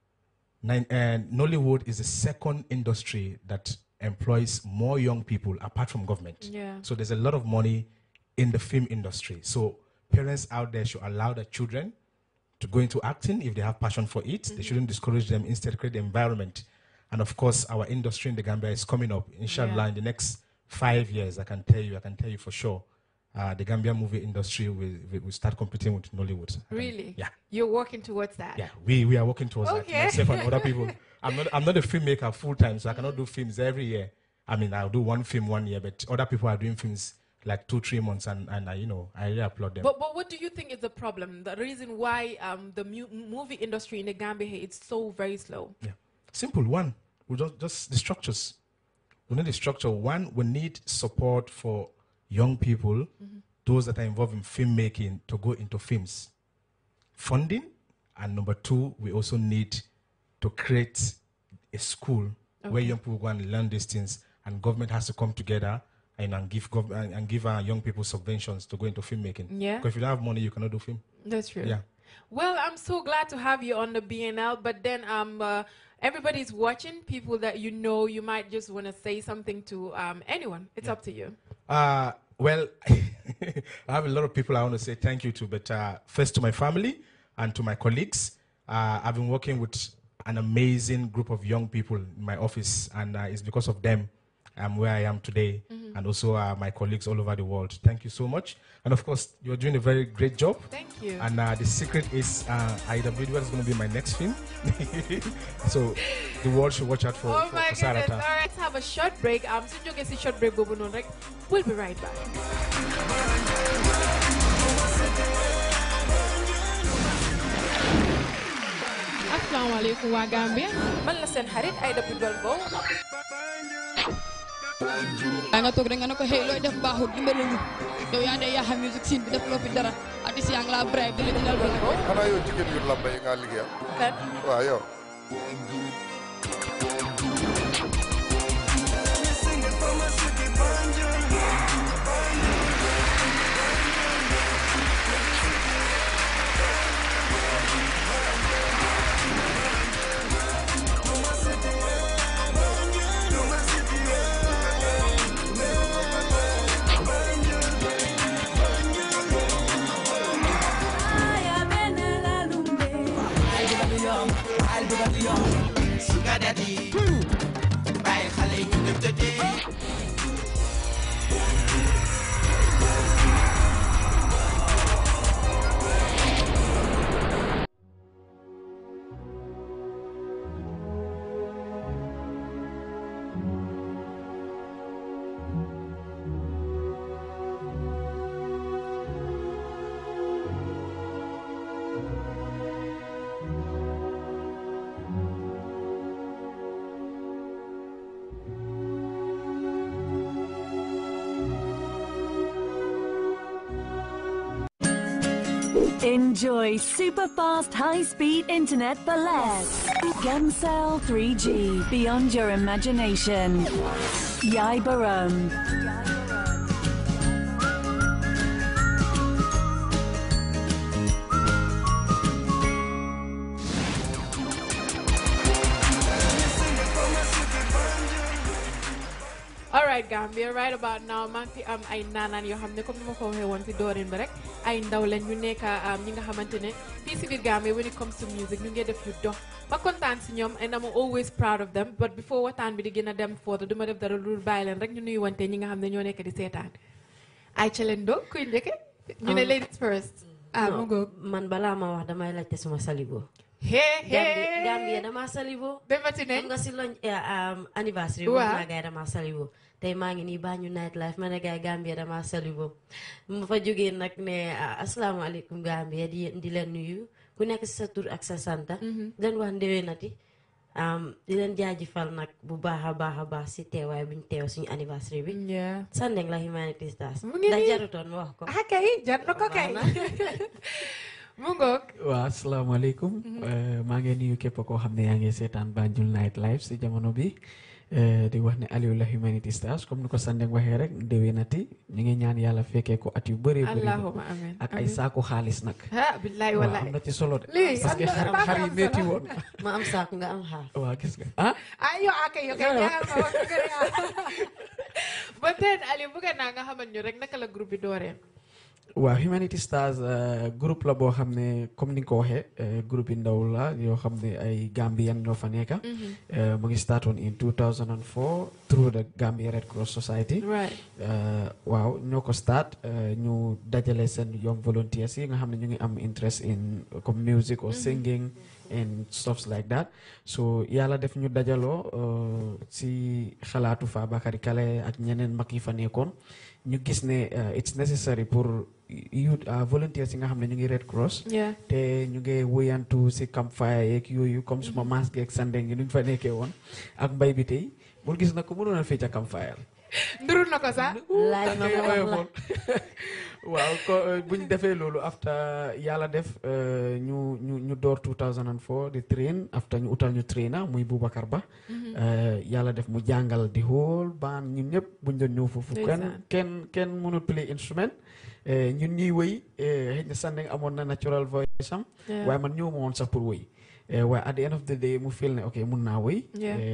Nollywood is the second industry that employs more young people apart from government.
Yeah.
So there's a lot of money in the film industry. So parents out there should allow their children to go into acting if they have passion for it. They shouldn't discourage them, instead create the environment. And of course, our industry in the Gambia is coming up. Inshallah, in the next 5 years, I can tell you for sure. The Gambia movie industry will start competing with Nollywood.
Really?
Yeah.
You're working towards that?
Yeah, we are working towards that. Myself and other people. I'm not a filmmaker full time, so I cannot do films every year. I mean, I'll do one film 1 year, but other people are doing films like 2-3 months, and I really applaud them.
But what do you think is the problem? The reason why the movie industry in the Gambia here is so very slow?
Yeah, simple. One, we just the structures. We need the structure. One, we need support for young people, those that are involved in filmmaking, to go into films. Funding, and number 2, we also need to create a school where young people go and learn these things, and government has to come together and give young people subventions to go into filmmaking.
Yeah.
Because if you don't have money, you cannot do film.
That's true.
Yeah.
Well, I'm so glad to have you on the BNL, but then everybody's watching, people that you know, you might just want to say something to anyone. It's up to you.
Well, I have a lot of people I want to say thank you to, but first to my family and to my colleagues. I've been working with an amazing group of young people in my office, and it's because of them I'm where I am today, and also my colleagues all over the world. Thank you so much. And of course, you're doing a very great job.
Thank you.
And the secret is Aida Bidwell is going to be my next film. So the world should watch out for
Oh my
for
goodness.
Sarata.
All right, let's have a short break. Since you get a short break, we'll be right back. Assalamu alaikum wa Gambia. Man la sen xarit Aida Bidwell Bow.
nga toog rek nga ne ko hey looy def baaxul dimbali ñu yow yaa dee yaa xam musique scene bi def loo fi dara artiste yaa ngi laa bribe di la jëndal ba
xanaa yow jigéen yu lamba yi nga liggéeyal
kan
waaw yow
Sugar daddy, bàyyi xale ñu dem tëddee.
Enjoy super fast high-speed internet for less. Gemcell 3G, beyond your imagination. Yai Barom.
All right, Gambia, right about now, man fi am ay nanan yo xamne comme nima ko waxe won ci dorin bi rek ay ndaw lañ ñu nekk ñi nga xamantene fi ci bir Gambia when it comes to music ñu ngi def yu dox ba kontaan ci ñom and I'm always proud of them, but before waxtaan bi di gëna dem footo duma def dara lu bàyyi leen rek ñu nuyu wante ñi nga xamne ñoo nekk di seetaan ay ci leen do kuy ndeke ñu ne ladies first mu go
man bala ma wax damay laajte suma salibo Gambia dama salibo
demati ne
nga si loñ anniversary wax naa gaay dama salibo tey maa ngi nii Banjul night life ma ne gaay Gambia dama salibo ma fa jógee nag ne asalaamaaleykum Gambia di leen nuyu ku nekk si sa tur ak sa santa leen wax ndéwénati di leen jaajëfal nag bu baax a baax si teewaay buñ teew suñu anniversary bi sandeng la Humanity Stars ndax jarutoon ma wax ko
kay jar na ko kay mu ngoog
waaw asalaamaaleykum maa ngi nuyu képp koo xam ne yaa ngi seetaan Banjul night live si jamono bi di wax ne Aliou la Humanity Stars comme ni ko Sandeng waxee rek déwénati ñu ngi ñaan yàlla fekkee ko at yu bëree bëri
allahumma amiin
ak ay saaku xaalis nag
billahi wallahi
am na ci solo de
parce
que xar yi métti woon
ma am saaku nga am xaar
waaw gis nga
yo akay yo kay ñaan ma wax ko ya ba tey Aliou bëgg naa nga xamal ñu rek naka la groupe bi dooree
waaw Humanity Stars groupe la boo xam ne comme ni nga ko waxee groupe yi ndaw la yoo xam ne ay Gambian ñoo fa nekka mu ngi start on in 2004 through the Gambia Red Cross Society waaw ñoo ko start ñu dajale seen young volunteers yi nga xam ne ñu ngi am interest in comme music or singing and stuff like that so yàlla def ñu dajaloo si xalaatu Fabakary Kale ak ñeneen mag yi fa nekkoon ñu gis ne it's necessary pour youth volunteers yi nga xam ne ñu ngi Red Cross te ñu ngi woyantu si campfire yeeg yooyu comme suma maas geeg Sandeng yi nuñ fa nekkee woon ak mbay bi tey bul gis na ko mënoon a fecca campfire
ndurul na ko sax
laaj ma ko
waaw ko buñ defee loolu after yàlla def ñu door 2004 di train after ñu utal ñu trainer muy Boubacar Ba yàlla def mu jàngal di whole band ñun ñëpp buñ doon ñëw foofu kenn mënul play instrument ñun ñuy wëy xëy na Sandeng amoon na natural voice am waaye man ñëw ma woon sax pour wëy waaye at the end of the day mu feel ne ok mun naa wëy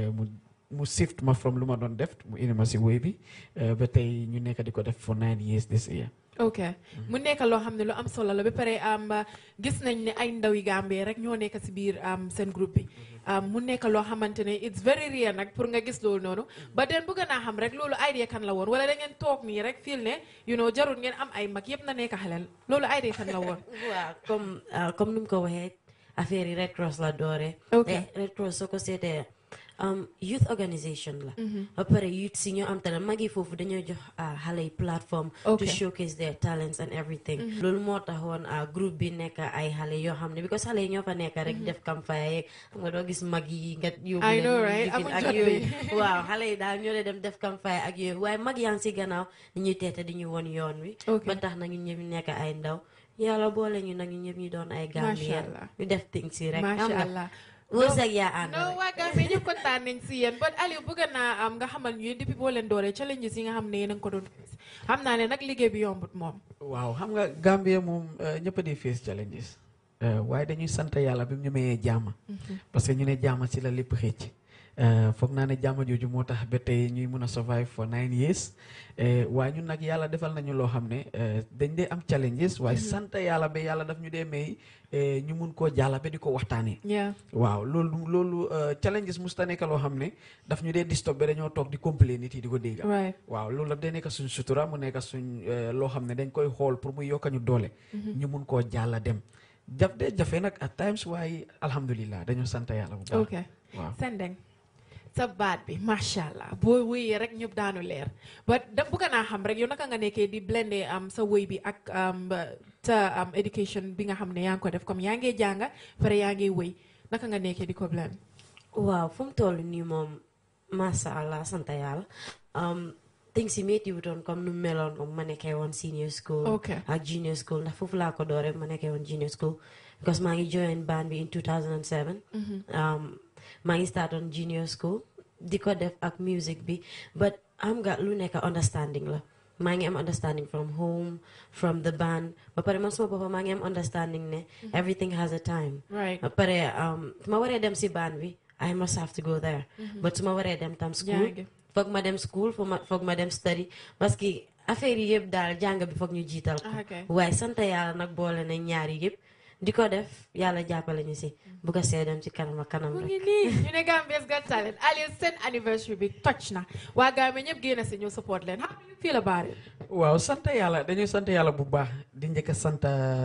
mu shift ma from lu ma doon def mu indi ma si wëy bi ba tey ñu nekk di ko def for 9 years this year.
ok mu nekk loo xam ne lu am solo la ba pare gis nañ ne ay ndaw yi Gambie rek ñoo nekk si biir seen groupe bi mu nekk loo xamante ne it's very rare nag pour nga gis loolu noonu ba den bëgg naa xam rek loolu idea kan la woon wala da ngeen toog nii rek feel ne jarul ngeen am ay mag yëpp na nekk xaleel loolu idea kan la woon.
waaw comme ni mu ko waxee affaire yi Red Cross la doore. Red Cross soo ko seetee youth organisation la. ba pare youth si ñoo am talent mag yi foofu dañoo jox xale yi plateforme. to showcase their talents and everything. loolu moo taxoon groupe bi nekk ay xale yoo xam ne because xale yi ñoo fa nekk rek def campagne yeeg xam nga doo gis mag yi nga yóbbu leen ak yooyu waaw xale yi daal ñoo dem def campagne ak yooyu waaye mag yaa ngi si gannaaw ni ñuy teete di ñu won yoon wi. ba tax na ñun ñëpp nekk ay ndaw yàlla boole ñu nag ñu ñëpp ñu doon ay Gambien ñu def things yi rek.
macha allah
wërsëg yaa ànd
non waa Gambie ñëpp kontaan nañ si yéen but Aliou bëgg naa nga xamal ñu depuis boo leen dooree challenges yi nga xam ne yéen a ngi ko doon face xam naa ne nag liggéey bi yombut moom.
waaw xam nga Gambie moom ñëpp a di face challenges waaye dañuy sant yàlla bi mu ñu mayee jaama parce que ñu ne jaama si la lépp xëcc foog naa ne jaama jooju moo tax ba tey ñuy mun a survive for 9 years waaye ñun nag yàlla defal nañu loo xam ne dañ dee am challenges waaye sant yàlla ba yàlla daf ñu dee may ñu mun koo jàlla ba di ko waxtaanee. waaw loolu challenges musta nekk loo xam ne daf ñu dee disturb ba dañoo toog di complain nit yi di ko dégg. waaw loolu daf dee nekk suñ sutura mu nekk suñ loo xam ne dañ koy xool pour muy yokk ñu doole. ñu mun koo jàlla dem. jafe nag at times waaye alhamdulilah dañoo sant yàlla bu baax.
ok waaw Sandeng sa baat bi macha allah boo wéyee rek ñëpp daanu leer ba da bëgg naa xam rek yow naka nga nekkee di blende sa wéy bi ak sa education bi nga xam ne yaa ngi ko def comme yaa ngi jànga pare yaa ngi wéy naka nga nekkee di ko blend.
waaw fu mu toll nii moom macha allah sant yàlla. things yi métti wutoon comme nu meloon comme ma nekkee woon senior school. ak junior school ndax foofu laa ko dooree ma nekkee woon junior school because maa ngi join band bi in 2007. maa ngi start on junior school di ko def ak music bi but am nga lu nekk understanding la maa ngi am understanding from home from the band ba pare man suma boppa maa ngi am understanding ne everything has a time ba pare su ma waree dem si band bi I must have to go there but su ma waree dem tam school foog ma dem school foog ma dem study parce que affaire yi yëpp daal jàng bi foog ñu jiital ko waaye sant yàlla nag boole na ñaari yëpp di ko def yàlla jàppale ñu si bu ko see dem ci kanam ak kanam rek.
mu ngi nii ñu ne Gambia's Got Talent Aliou seen anniversary bi toj na waa Gambie ñëpp génn si ñu support leen how do you feel about it.
waaw sant yàlla dañuy sant yàlla bu baax di njëkk a sant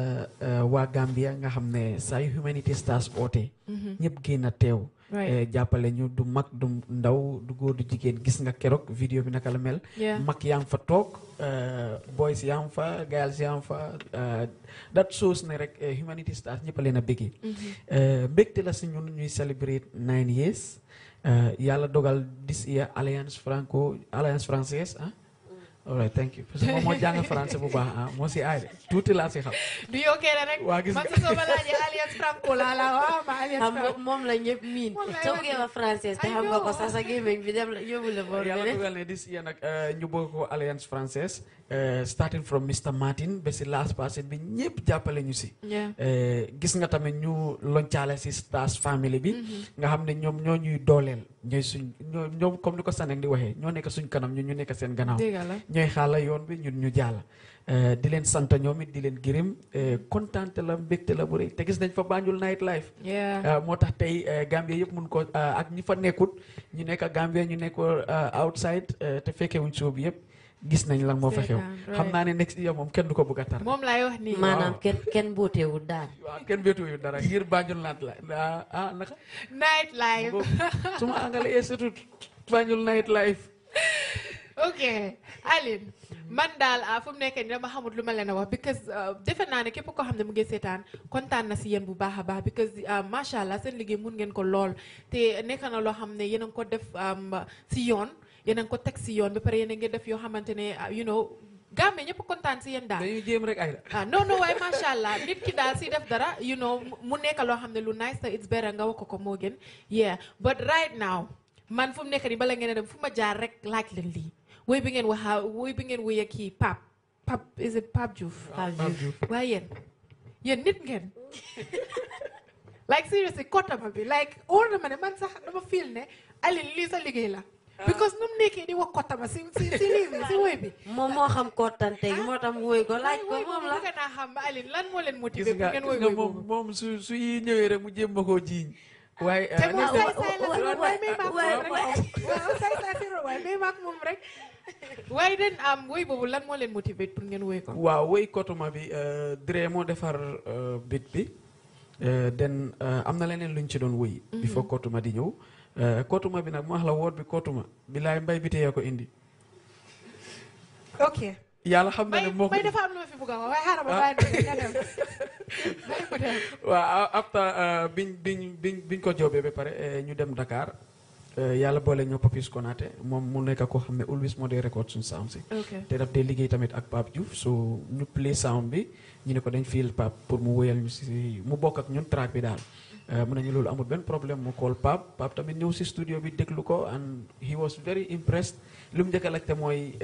waa Gambia nga xam ne saa yu Humanity Stars oote. ñëpp génn teew. jàppale ñu du mag du ndaw du góor du jigéen gis nga keroog vidéo bi naka la mel. mag yaa ngi fa toog boys yaa ngi fa girls yaa ngi fa that shows ne rek Humanity Stars ñëpp a leen a bëggee. mbégte la si ñun ñuy celebrate 9 years yàlla dogal this year alliance française ah. all right thank you parce que moom moo jàng français bu baax ah moo si aay de tuuti laa si xam.
du yokkee rek.
waa gis nga
man soo ma laajee alliance franco laa la waaw ma alliance franco.
moom la ñëpp miin. soo bëggee wax français te xam nga ko sax sa gémmiñ bi dem la yóbbu la boor.
yàlla dugal ne this year nag ñu bëgg ko alliance française starting from Mr Martin ba si last person bi ñëpp jàppale ñu si. gis nga tamit ñu loncaale si Stars family bi. nga xam ne ñoom ñoo ñuy dooleel ñooy suñ ñoom comme ni ko Sandeng di waxee ñoo nekk suñ kanam ñun ñu nekk seen gannaaw. ñooy xaala yoon bi ñun ñu jàll di leen sant ñoom it di leen gërëm kontaante la mbégte la bu rëy te gis nañ fa Banjul night life moo tax tey Gambia yëpp mun ko ak ñi fa nekkut ñu nekk Gambia ñu nekk outside te fekkee wuñ show bi yëpp gis nañ lan moo fa xew xam naa ne next year moom kenn du ko bëgg a tar
moom laay wax nii
maanaam kenn bootewul daal
waaw kenn bootewul dara ngir Banjul night life naka
night life
suma angale surtout Banjul night life
ok Aline man daal fu mu nekk nii dama xamut lu ma leen a wax because defe naa ne képp koo xam ne mu ngi seetaan kontaan na si yéen bu baax a baax because macha allah seen liggéey mun ngeen ko lool te nekk na loo xam ne yéen a ngi ko def si yoon yéen a ngi ko teg si yoon ba pare yéen a ngi def yoo xamante ne you know Gambie ñëpp kontaan si yéen daal.
dañuy jéem rek ay la.
ah non non waaye macha allah nit ki daal si def dara you know mu nekk loo xam ne lu nice te it's better nga wax ko moo gën yeah but right now man fu mu nekk nii bala ngeen a dem fu ma jaar rek laaj leen lii woy bi ngeen waxa woy bi ngeen woy ak kii Pape is it Pape Diouf.
Pape Diouf
waaye yéen nit ngeen. like seriously kotama bi like óor na ma ne man sax dama feel ne Alin lii sa liggéey la. because nu mu nekkee di wax kotama si lii bi si woy bi.
moom moo xam kottante gi moo tax mu woy ko laaj ko moom la.
bëgg naa xam Alin lan moo leen motivé pour ngeen woy woy boobu.
moom su yi ñëwee rek mu jéem ma koo jiiñ. waaye
te moom saay-saay la si roon waaye may maak moom rek waaw saay-saay si roon waaye may maak moom rek. waaye den am woy boobu lan moo leen motivé pour ngeen woy ko.
waaw woy kotuma bi Dre moo defar bit bi den am na leneen luñ ci doon woy. before kotuma di ñëw. kotuma bi nag mu wax la woot bi kotuma bilaay mbay bi teyee ko indi.
ok.
yàlla xam na ne moo ko
mbay dafa am lu ma fi bëgg a wax waaye xaaral ma bàyyi nga dem.
waaw after biñ ko joobee ba pare ñu dem Dakar yàlla boole ñoo Papis Konaté moom mu nekk koo xam ne always moo dee record suñu sound si. te daf dee liggéey tamit ak Pape Diouf so ñu play sound bi ñu ne ko dañ fiil Pape pour mu wéyal ñu si mu bokk ak ñun track bi daal. mun nañu loolu amul benn problème mu call Pape tamit ñëw si studio bi déglu ko and he was very impressed lu mu njëkk a laajte mooy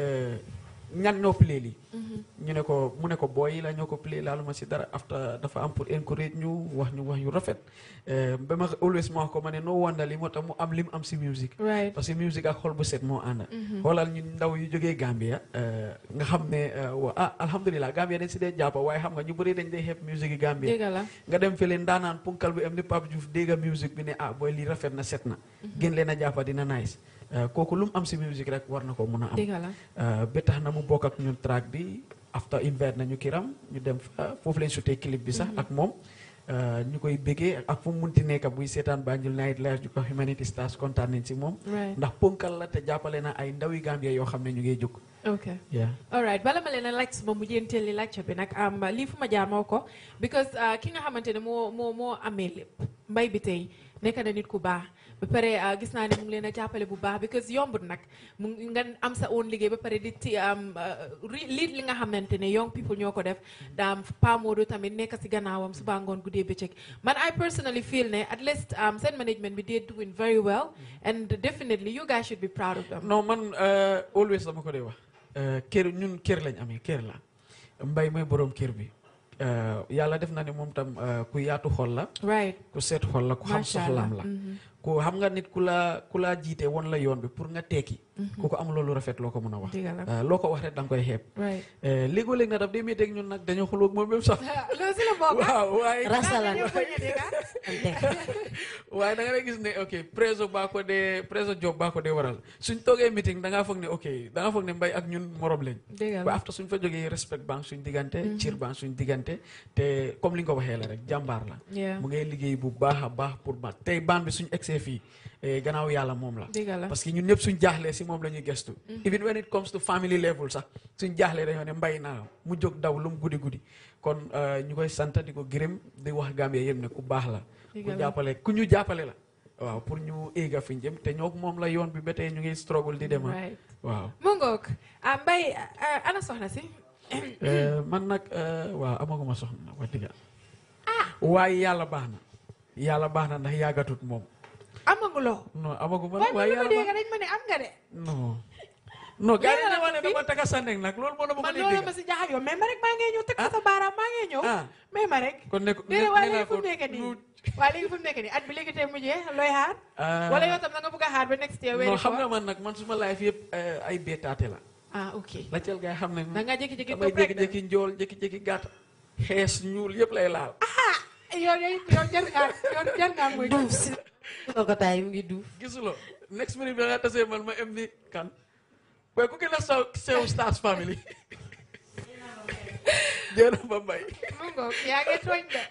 ñan ñoo play lii. mu ne ko booy yi la ñoo ko play laalu ma si dara after dafa am pour encourage ñu wax yu rafet ba ma always ma wax ko ma ne no wonder li moo tax mu am lim am si musique parce que musique ak xol bu set moo ànda xoolal ñun ndaw yu jógee Gambia nga xam ne alhamdulilah Gambia dañ si dee jàppa waaye xam nga ñu bëri dañ dee xeeb musique yi Gambia nga dem fi leen daanaan punkal bi am ni Pape Diouf dégga musique bi ne booy lii rafet na set na gën leen a jàppa dina nice kooku lu mu am si musique rek war na ko mun a am ba tax na mu bokk ak ñun track bi after invite nañu kiram ñu dem fa foofu lañ sutee clip bi sax ak moom ñu koy béggee ak fu mu munti nekk buy seetaan Banjul Night Live ju ko Humanity Stars kontaan nañ si moom ndax ponkal la te jàppale na ay ndawi Gambia yoo xam ne ñu ngi jóg
ok alright bala ma leen a laaj suma mujjanteel li laajte bi nag lii fu ma jaar moo ko because ki nga xamante ne moo amee lépp mbay bi tey nekk na nit ku baax ba pare gis naa ne mu ngi leen a jàppale bu baax because yombut nag mu nga am sa own liggéey ba pare di liit li nga xamante ne young people ñoo ko def daam Pa Modou tamit nekk si gannaawam suba ngoon guddee bëccëg man I personally feel ne at least seen management bi they're doing very well and definitely you guys should be proud of them.
non man always dama ko dee wax ñun kër lañ amee kër la mbay mooy borom kër bi yàlla def na ne moom tam ku yaatu xol la ku seet xol la ku xam soxlaam la ku xam nga nit ku la jiite won la yoon bi pour nga tekki ku ko am loolu rafet loo ko mën a wax loo ko wax rek da nga koy xeeb léegoo-léeg na daf day métteeg ñun nag dañoo xuloog moom même sax
loolu si la bokk
waaw waaye da nga lay gis ne ok préso job baa ko dee waral suñ toogee meeting da ngaa foog ne da nga foog ne mbay ak ñun morom lañ ba after suñ fa jógee respect baa suñ diggante cir baa suñ diggante te comme li nga ko waxee la rek jàmbaar la mu ngay liggéey bu baax a baax pour ba tey baan bi suñ egsee fii gannaaw yàlla moom la parce que ñun ñëpp suñ jaaxlee si moom la ñuy gestu even when it comes to family level sax suñ jaaxlee dañoo ne mbay naa mu jóg daw lu mu guddi kon ñu koy sant di ko gërëm di wax Gambie yëpp ne ku baax la ku ñu jàppale la waaw pour ñu éega fi jëm te ñoo moom la yoon bi ba tey ñu ngi struggle di dem waaw
mu ngoog mbay ana soxna si
man nag waaw amaguma soxna wax dëgg waaye yàlla baax na ndax yàggatut moom
amaguloo
non amaguma
waaye yàlla baax dañ ma ne am nga de
non gars yi dañu wax ne dama taka sandeng nag loolu moo dama ko dégg
man loolu ma si jaaxal yow mais ma rek maa ngi ñëw teg ko sa baaraam maa ngi ñëw mais ma rek
kon ne
waaye léegi fu mu nekk nii waaye léegi fu mu nekk nii at bi léegi tey mujjee looy xaar wala yow tam da nga bëgg a xaar ba next year
non xam nga man suma life yëpp ay beetaate la
ok
la cel gars yi xam ne
da nga jékki-jékki
damay jékki-jékki njool jékki-jékki gàtt xees ñuul yëpp lay laal
yow jar ngaa mooy
duuf si ko taay mu ngi duuf
gisuloo next minute bi nga tasee man ma em ni kan waaye ku gën a sew Stars family jéem ba mbay
mu ngoog yaa ngi tooñ de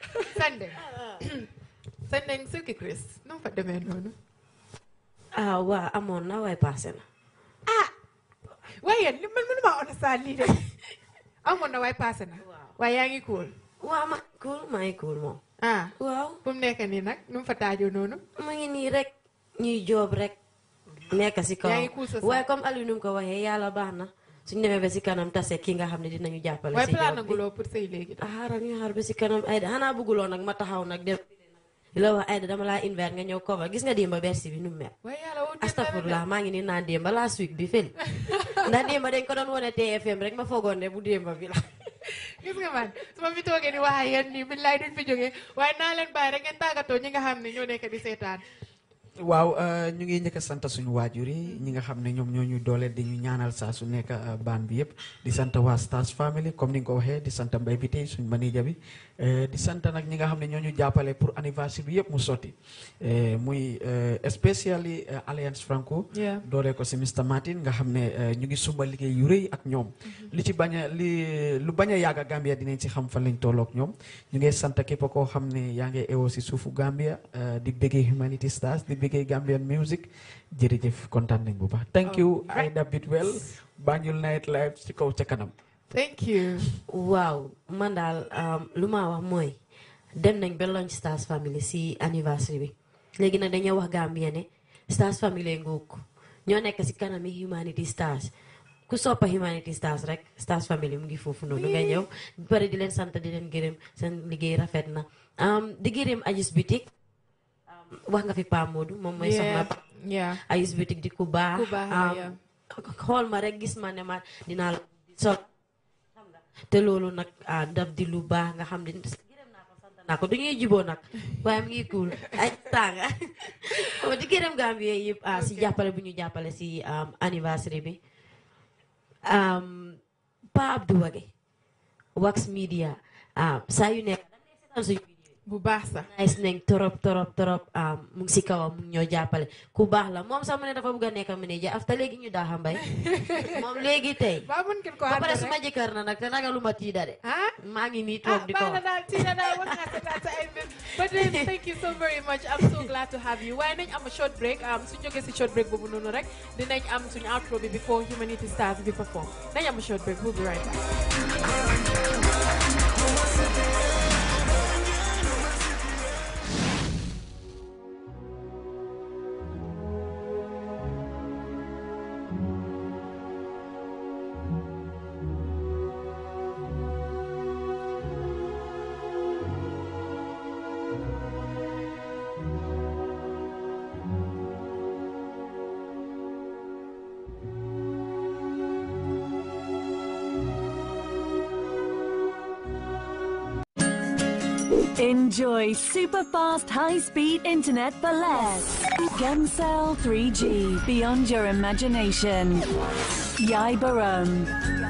Sandeng Silky Chris nu mu fa demee noonu
waa amoon na waaye passé na
waaye li man mënuma understand lii de amoon na waaye passé na waaye yaa ngi cool
waaw maa ngi cool moom waaw
fu mu nekk nii nag nu mu fa taajoo noonu
ma ngi nii rek ñuy joob rek nekk si kaw waaye comme Aliou nu mu ko waxee yàlla baax na suñ demee ba si kanam tase ki nga xam ne dinañu jàppale
waaye
si
plan
job bi
naguloo pour sëy léegi
xaaral ñu xaar ba si kanam Aida xanaa bëgguloo nag ma taxaw nag dem di la wax Aida dama laa invite nga ñëw cover gis nga démba bersi bi nu mel astafurlah maa ngi ni naan démba last week bi fële ndax démba dañ ko doon wone TFM rek ma foogoon ne bu démba bi la
gis nga man su ma fi toogee ni wax yéen nii billaay duñ fi jógee waaye naa leen bàyyi rek ngeen tàggatoo ñi nga xam ne ñoo nekk di seetaan
waaw ñu ngi njëkk a sant suñu waajur yi ñi nga xam ne ñoom ñoo ñu dooleel di ñu ñaanal saa su nekk baan bi yëpp di sant waa Stars Family comme ni nga ko waxee di sant mbay bi tey suñu manager bi di sant nag ñi nga xam ne ñoo ñu jàppale pour anniversaire bi yëpp mu sotti muy especially Alliance Franco dooree ko si Mr Martin nga xam ne ñu ngi sumba liggéey yu rëy ak ñoom lu bañ a yàgg Gambia dinañ si xam fan lañ tolloog ñoom ñu ngi sant képp koo xam ne yaa ngi ewoo si suufu Gambia di bëggee Humanity Stars di bëggee Gambian music jërëjëf kontaan nañ bu baax thank you Aida Bitwell Banjul Night Live ci kaw ca kanam
thank you
waaw man daal lu ma wax mooy dem nañ ba launch Stars Family si anniversary bi léegi nag dañoo wax Gambia ne Stars Family ngoog ñoo nekk si kanami Humanity Stars ku soppa Humanity Stars rek Stars Family mu ngi foofu noonu nga ñëw bari di leen sant di leen gërëm seen liggéey rafet na di gërëm Ajis Bitik wax nga fi Pa Modou moom mooy soxna Ayus Bitik di ku baax xool ma rek gis ma ne ma dinaa la sol xam nga te loolu nag daf di lu baax nga xam ne gërëm naa ko sant naa ko du ñuy juboo nag waaye mu ngi cool ay tànga di gërëm Gambie yëpp si jàppale bu ñu jàppale si anniversary bi Pa Abdou Wage Wax Media saa yu nekk da ngay seetaan suñu
bu baax sax
nice nañ torop mu ngi si kawam mu ngi ñoo jàppale ku baax la moom sax mu ne dafa bëgg a nekk manager after léegi ñu daaxa mbay moom léegi tey ba pare suma jëkkër na nag te ragaluma tiida de maa ngi nii toog di ko
but then thank you so very much I'm so glad to have you waaye nañ am a short break suñ jógee si short break boobu noonu rek dinañ am suñu outro bi before Humanity Stars bi perform nañ am a short break we'll be right back.
Enjoy super fast high-speed internet for less. Gemcell 3G, beyond your imagination. Yai Barone.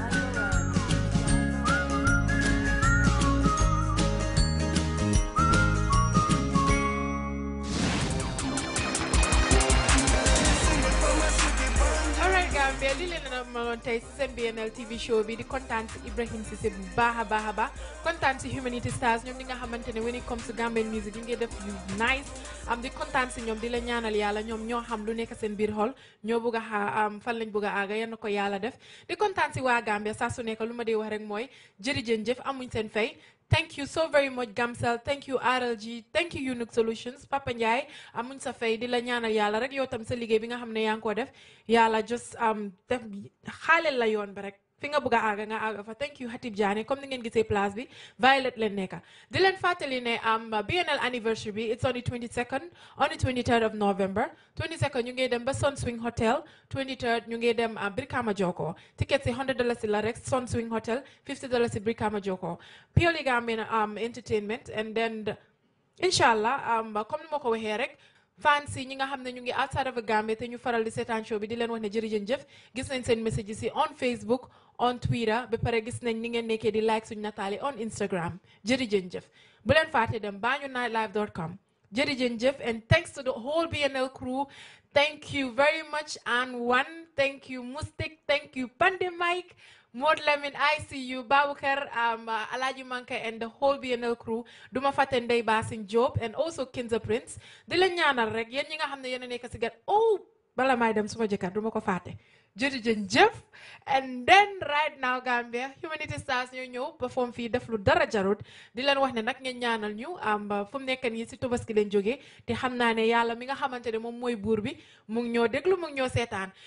tey si seen BNL TV show bi di kontaan si Ibrahim Cissé bu baax a baax kontaan si Humanity Stars ñoom ñi nga xamante ne when it comes to Gambian music ñu ngi def yu nice am di kontaan si ñoom di la ñaanal yàlla ñoom ñoo xam lu nekk seen biir xol ñoo bëgg a fan lañ bëgg a àgga yal na ko yàlla def di kontaan si waa Gambia saa su nekk lu ma dee wax rek mooy jërëjëf amuñ seen fay. Thank you so very much Gamcell thank you RLG thank you Unique Solutions Papa Ndiaye amuñ sa fay di la ñaanal yàlla rek yow tam sa liggéey bi nga xam ne yaa ngi ko def yàlla just def xaaleel la yoon ba rek fi nga bëgg a àgga nga àgga fa thank you Hatib Diané comme ni ngeen gisee place bi Violet leen nekka di leen fàttali ne BNL anniversary bi it's on the 22nd on the 23rd of November 22nd ñu ngi dem ba Sun Swing Hotel 23rd ñu ngi dem Brikama Joko tickets yi $100 la rek Sun Swing Hotel $50 si Brikama Joko purely Gambian entertainment and then inshallah comme ni ma ko waxee rek fans yi ñi nga xam ne ñu ngi outside of Gambia te ñu faral di seetaan show bi di leen wax ne jërëjëf gis nañ seen messages yi on Facebook on Twitter ba pare gis nañ ni ngeen nekkee di like suñu nataal yi on Instagram jërëjëf bu leen fàtte dem banjulnightlife.com jërëjëf and thanks to the whole BNL crew thank you very much and one thank you Mustik thank you Pande Mike Mod Lamin, I see you, Babukar, Alaji Manka, and the whole BNL crew. Duma fàtte Ndey Basin Job and also Kinza Prince. Di la ñaanal rek yéen ñi nga xam ne yéen a nekk si gat oh bala may dem suma jëkkër duma ko fàtte. Jërëjëf and then right now Gambia Humanity Stars ñoo ñëw perform fii def lu dara jarut di leen wax ne nag ngeen ñaanal ñu fu mu nekk nii si Tabaski leen jógee te xam naa ne yàlla mi nga xamante ne moom mooy buur bi mu ngi ñoo déglu mu ngi ñoo seetaan.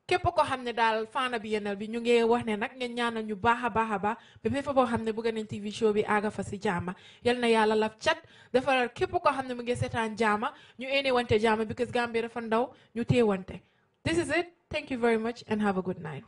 képp ko xam ne daal faana bi yenal bi ñu ngi wax ne nag ngeen ñaanal ñu baax a baax ba fépp boo xam ne bëgg nañ TV show bi aaga fa si jaama yal na yàlla laf cat dafa képp ko xam ne mu ngi seetaan jaama ñu ene wante jaama because Gambia dafa ndaw ñu téye wante. This is it. Thank you very much and have a good night.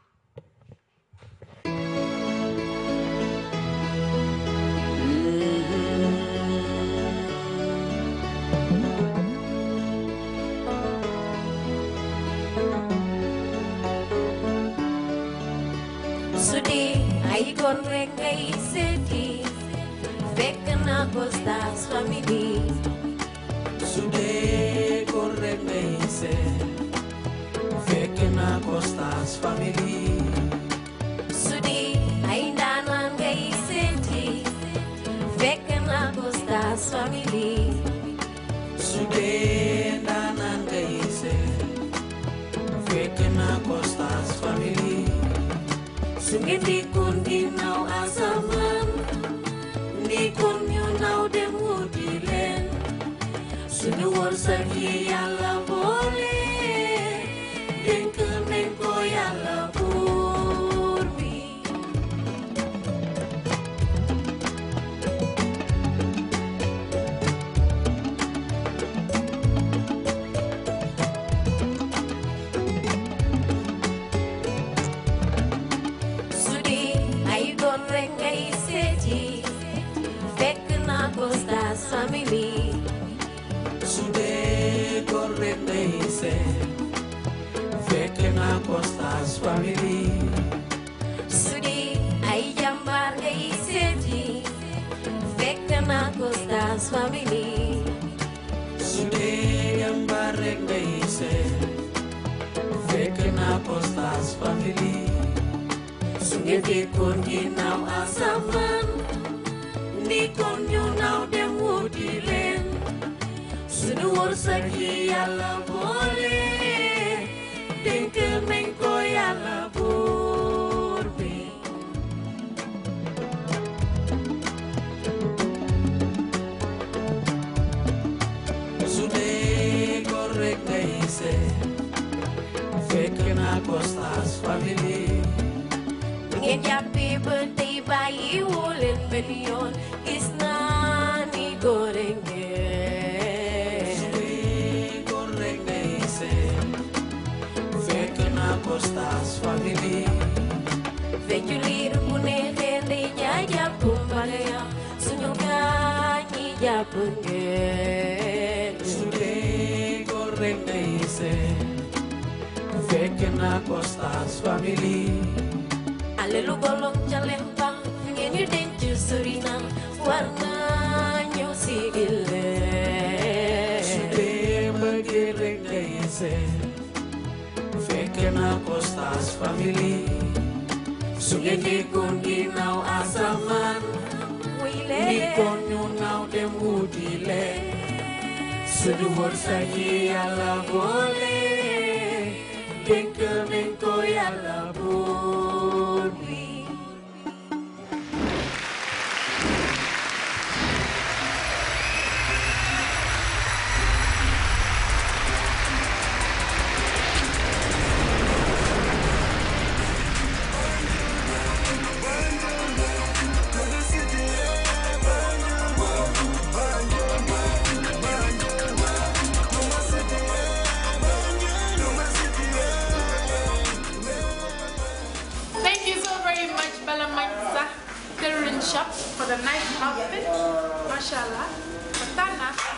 Sudi ay korek ngay seti fekk na ko stars family
Sudi korek ngay seti fekk na ko stars family
Sudi ay ndaanaan ngay seti fekk na ko stars family
Sudi ndaanaan ngay seti fekk na ko stars family
Sungin di kun ginaw asaman Di kun yunaw dem wudilen Sunu warsagi yalla boleh Dengkemen ko yalla purbi Family
Sude corre se fekk na ko stars family
Sudi ay jambar ngay seti fekk na ko stars family
Sude jambar ngay se fekk na ko stars family
Sungiti kun ginaw asaman Ni kon yunaw dem wudilen Sunu warsagi yalla boleh Dengkemen ko yalla burbi
Sude correct ngay se fekk na ko stars family
Ngeen jàppee ba tey bàyyi woo leen benn yoon gis naa ni góore ngeen
Sude correct ngay se fekk na ko stars family
feccu liir bu neexee ndey jaay jàpp mbale ya suñu gaañi jàpp ngeen
Sude correct ngay se fekk na ko stars family
Alelu golong jalem bang ngeen ñu denc sori na war naa ñëw si gile
Sude mbëggeel rek ngay se fekk na ko stars family
su ngeen déggoon ginnaaw asamaan
ni kon ñu naaw dem wuti leen suñu wërsëgi yàlla boole dénk nañ ko yàlla buur bi
shop for the nice outfit. Mashallah. Katana.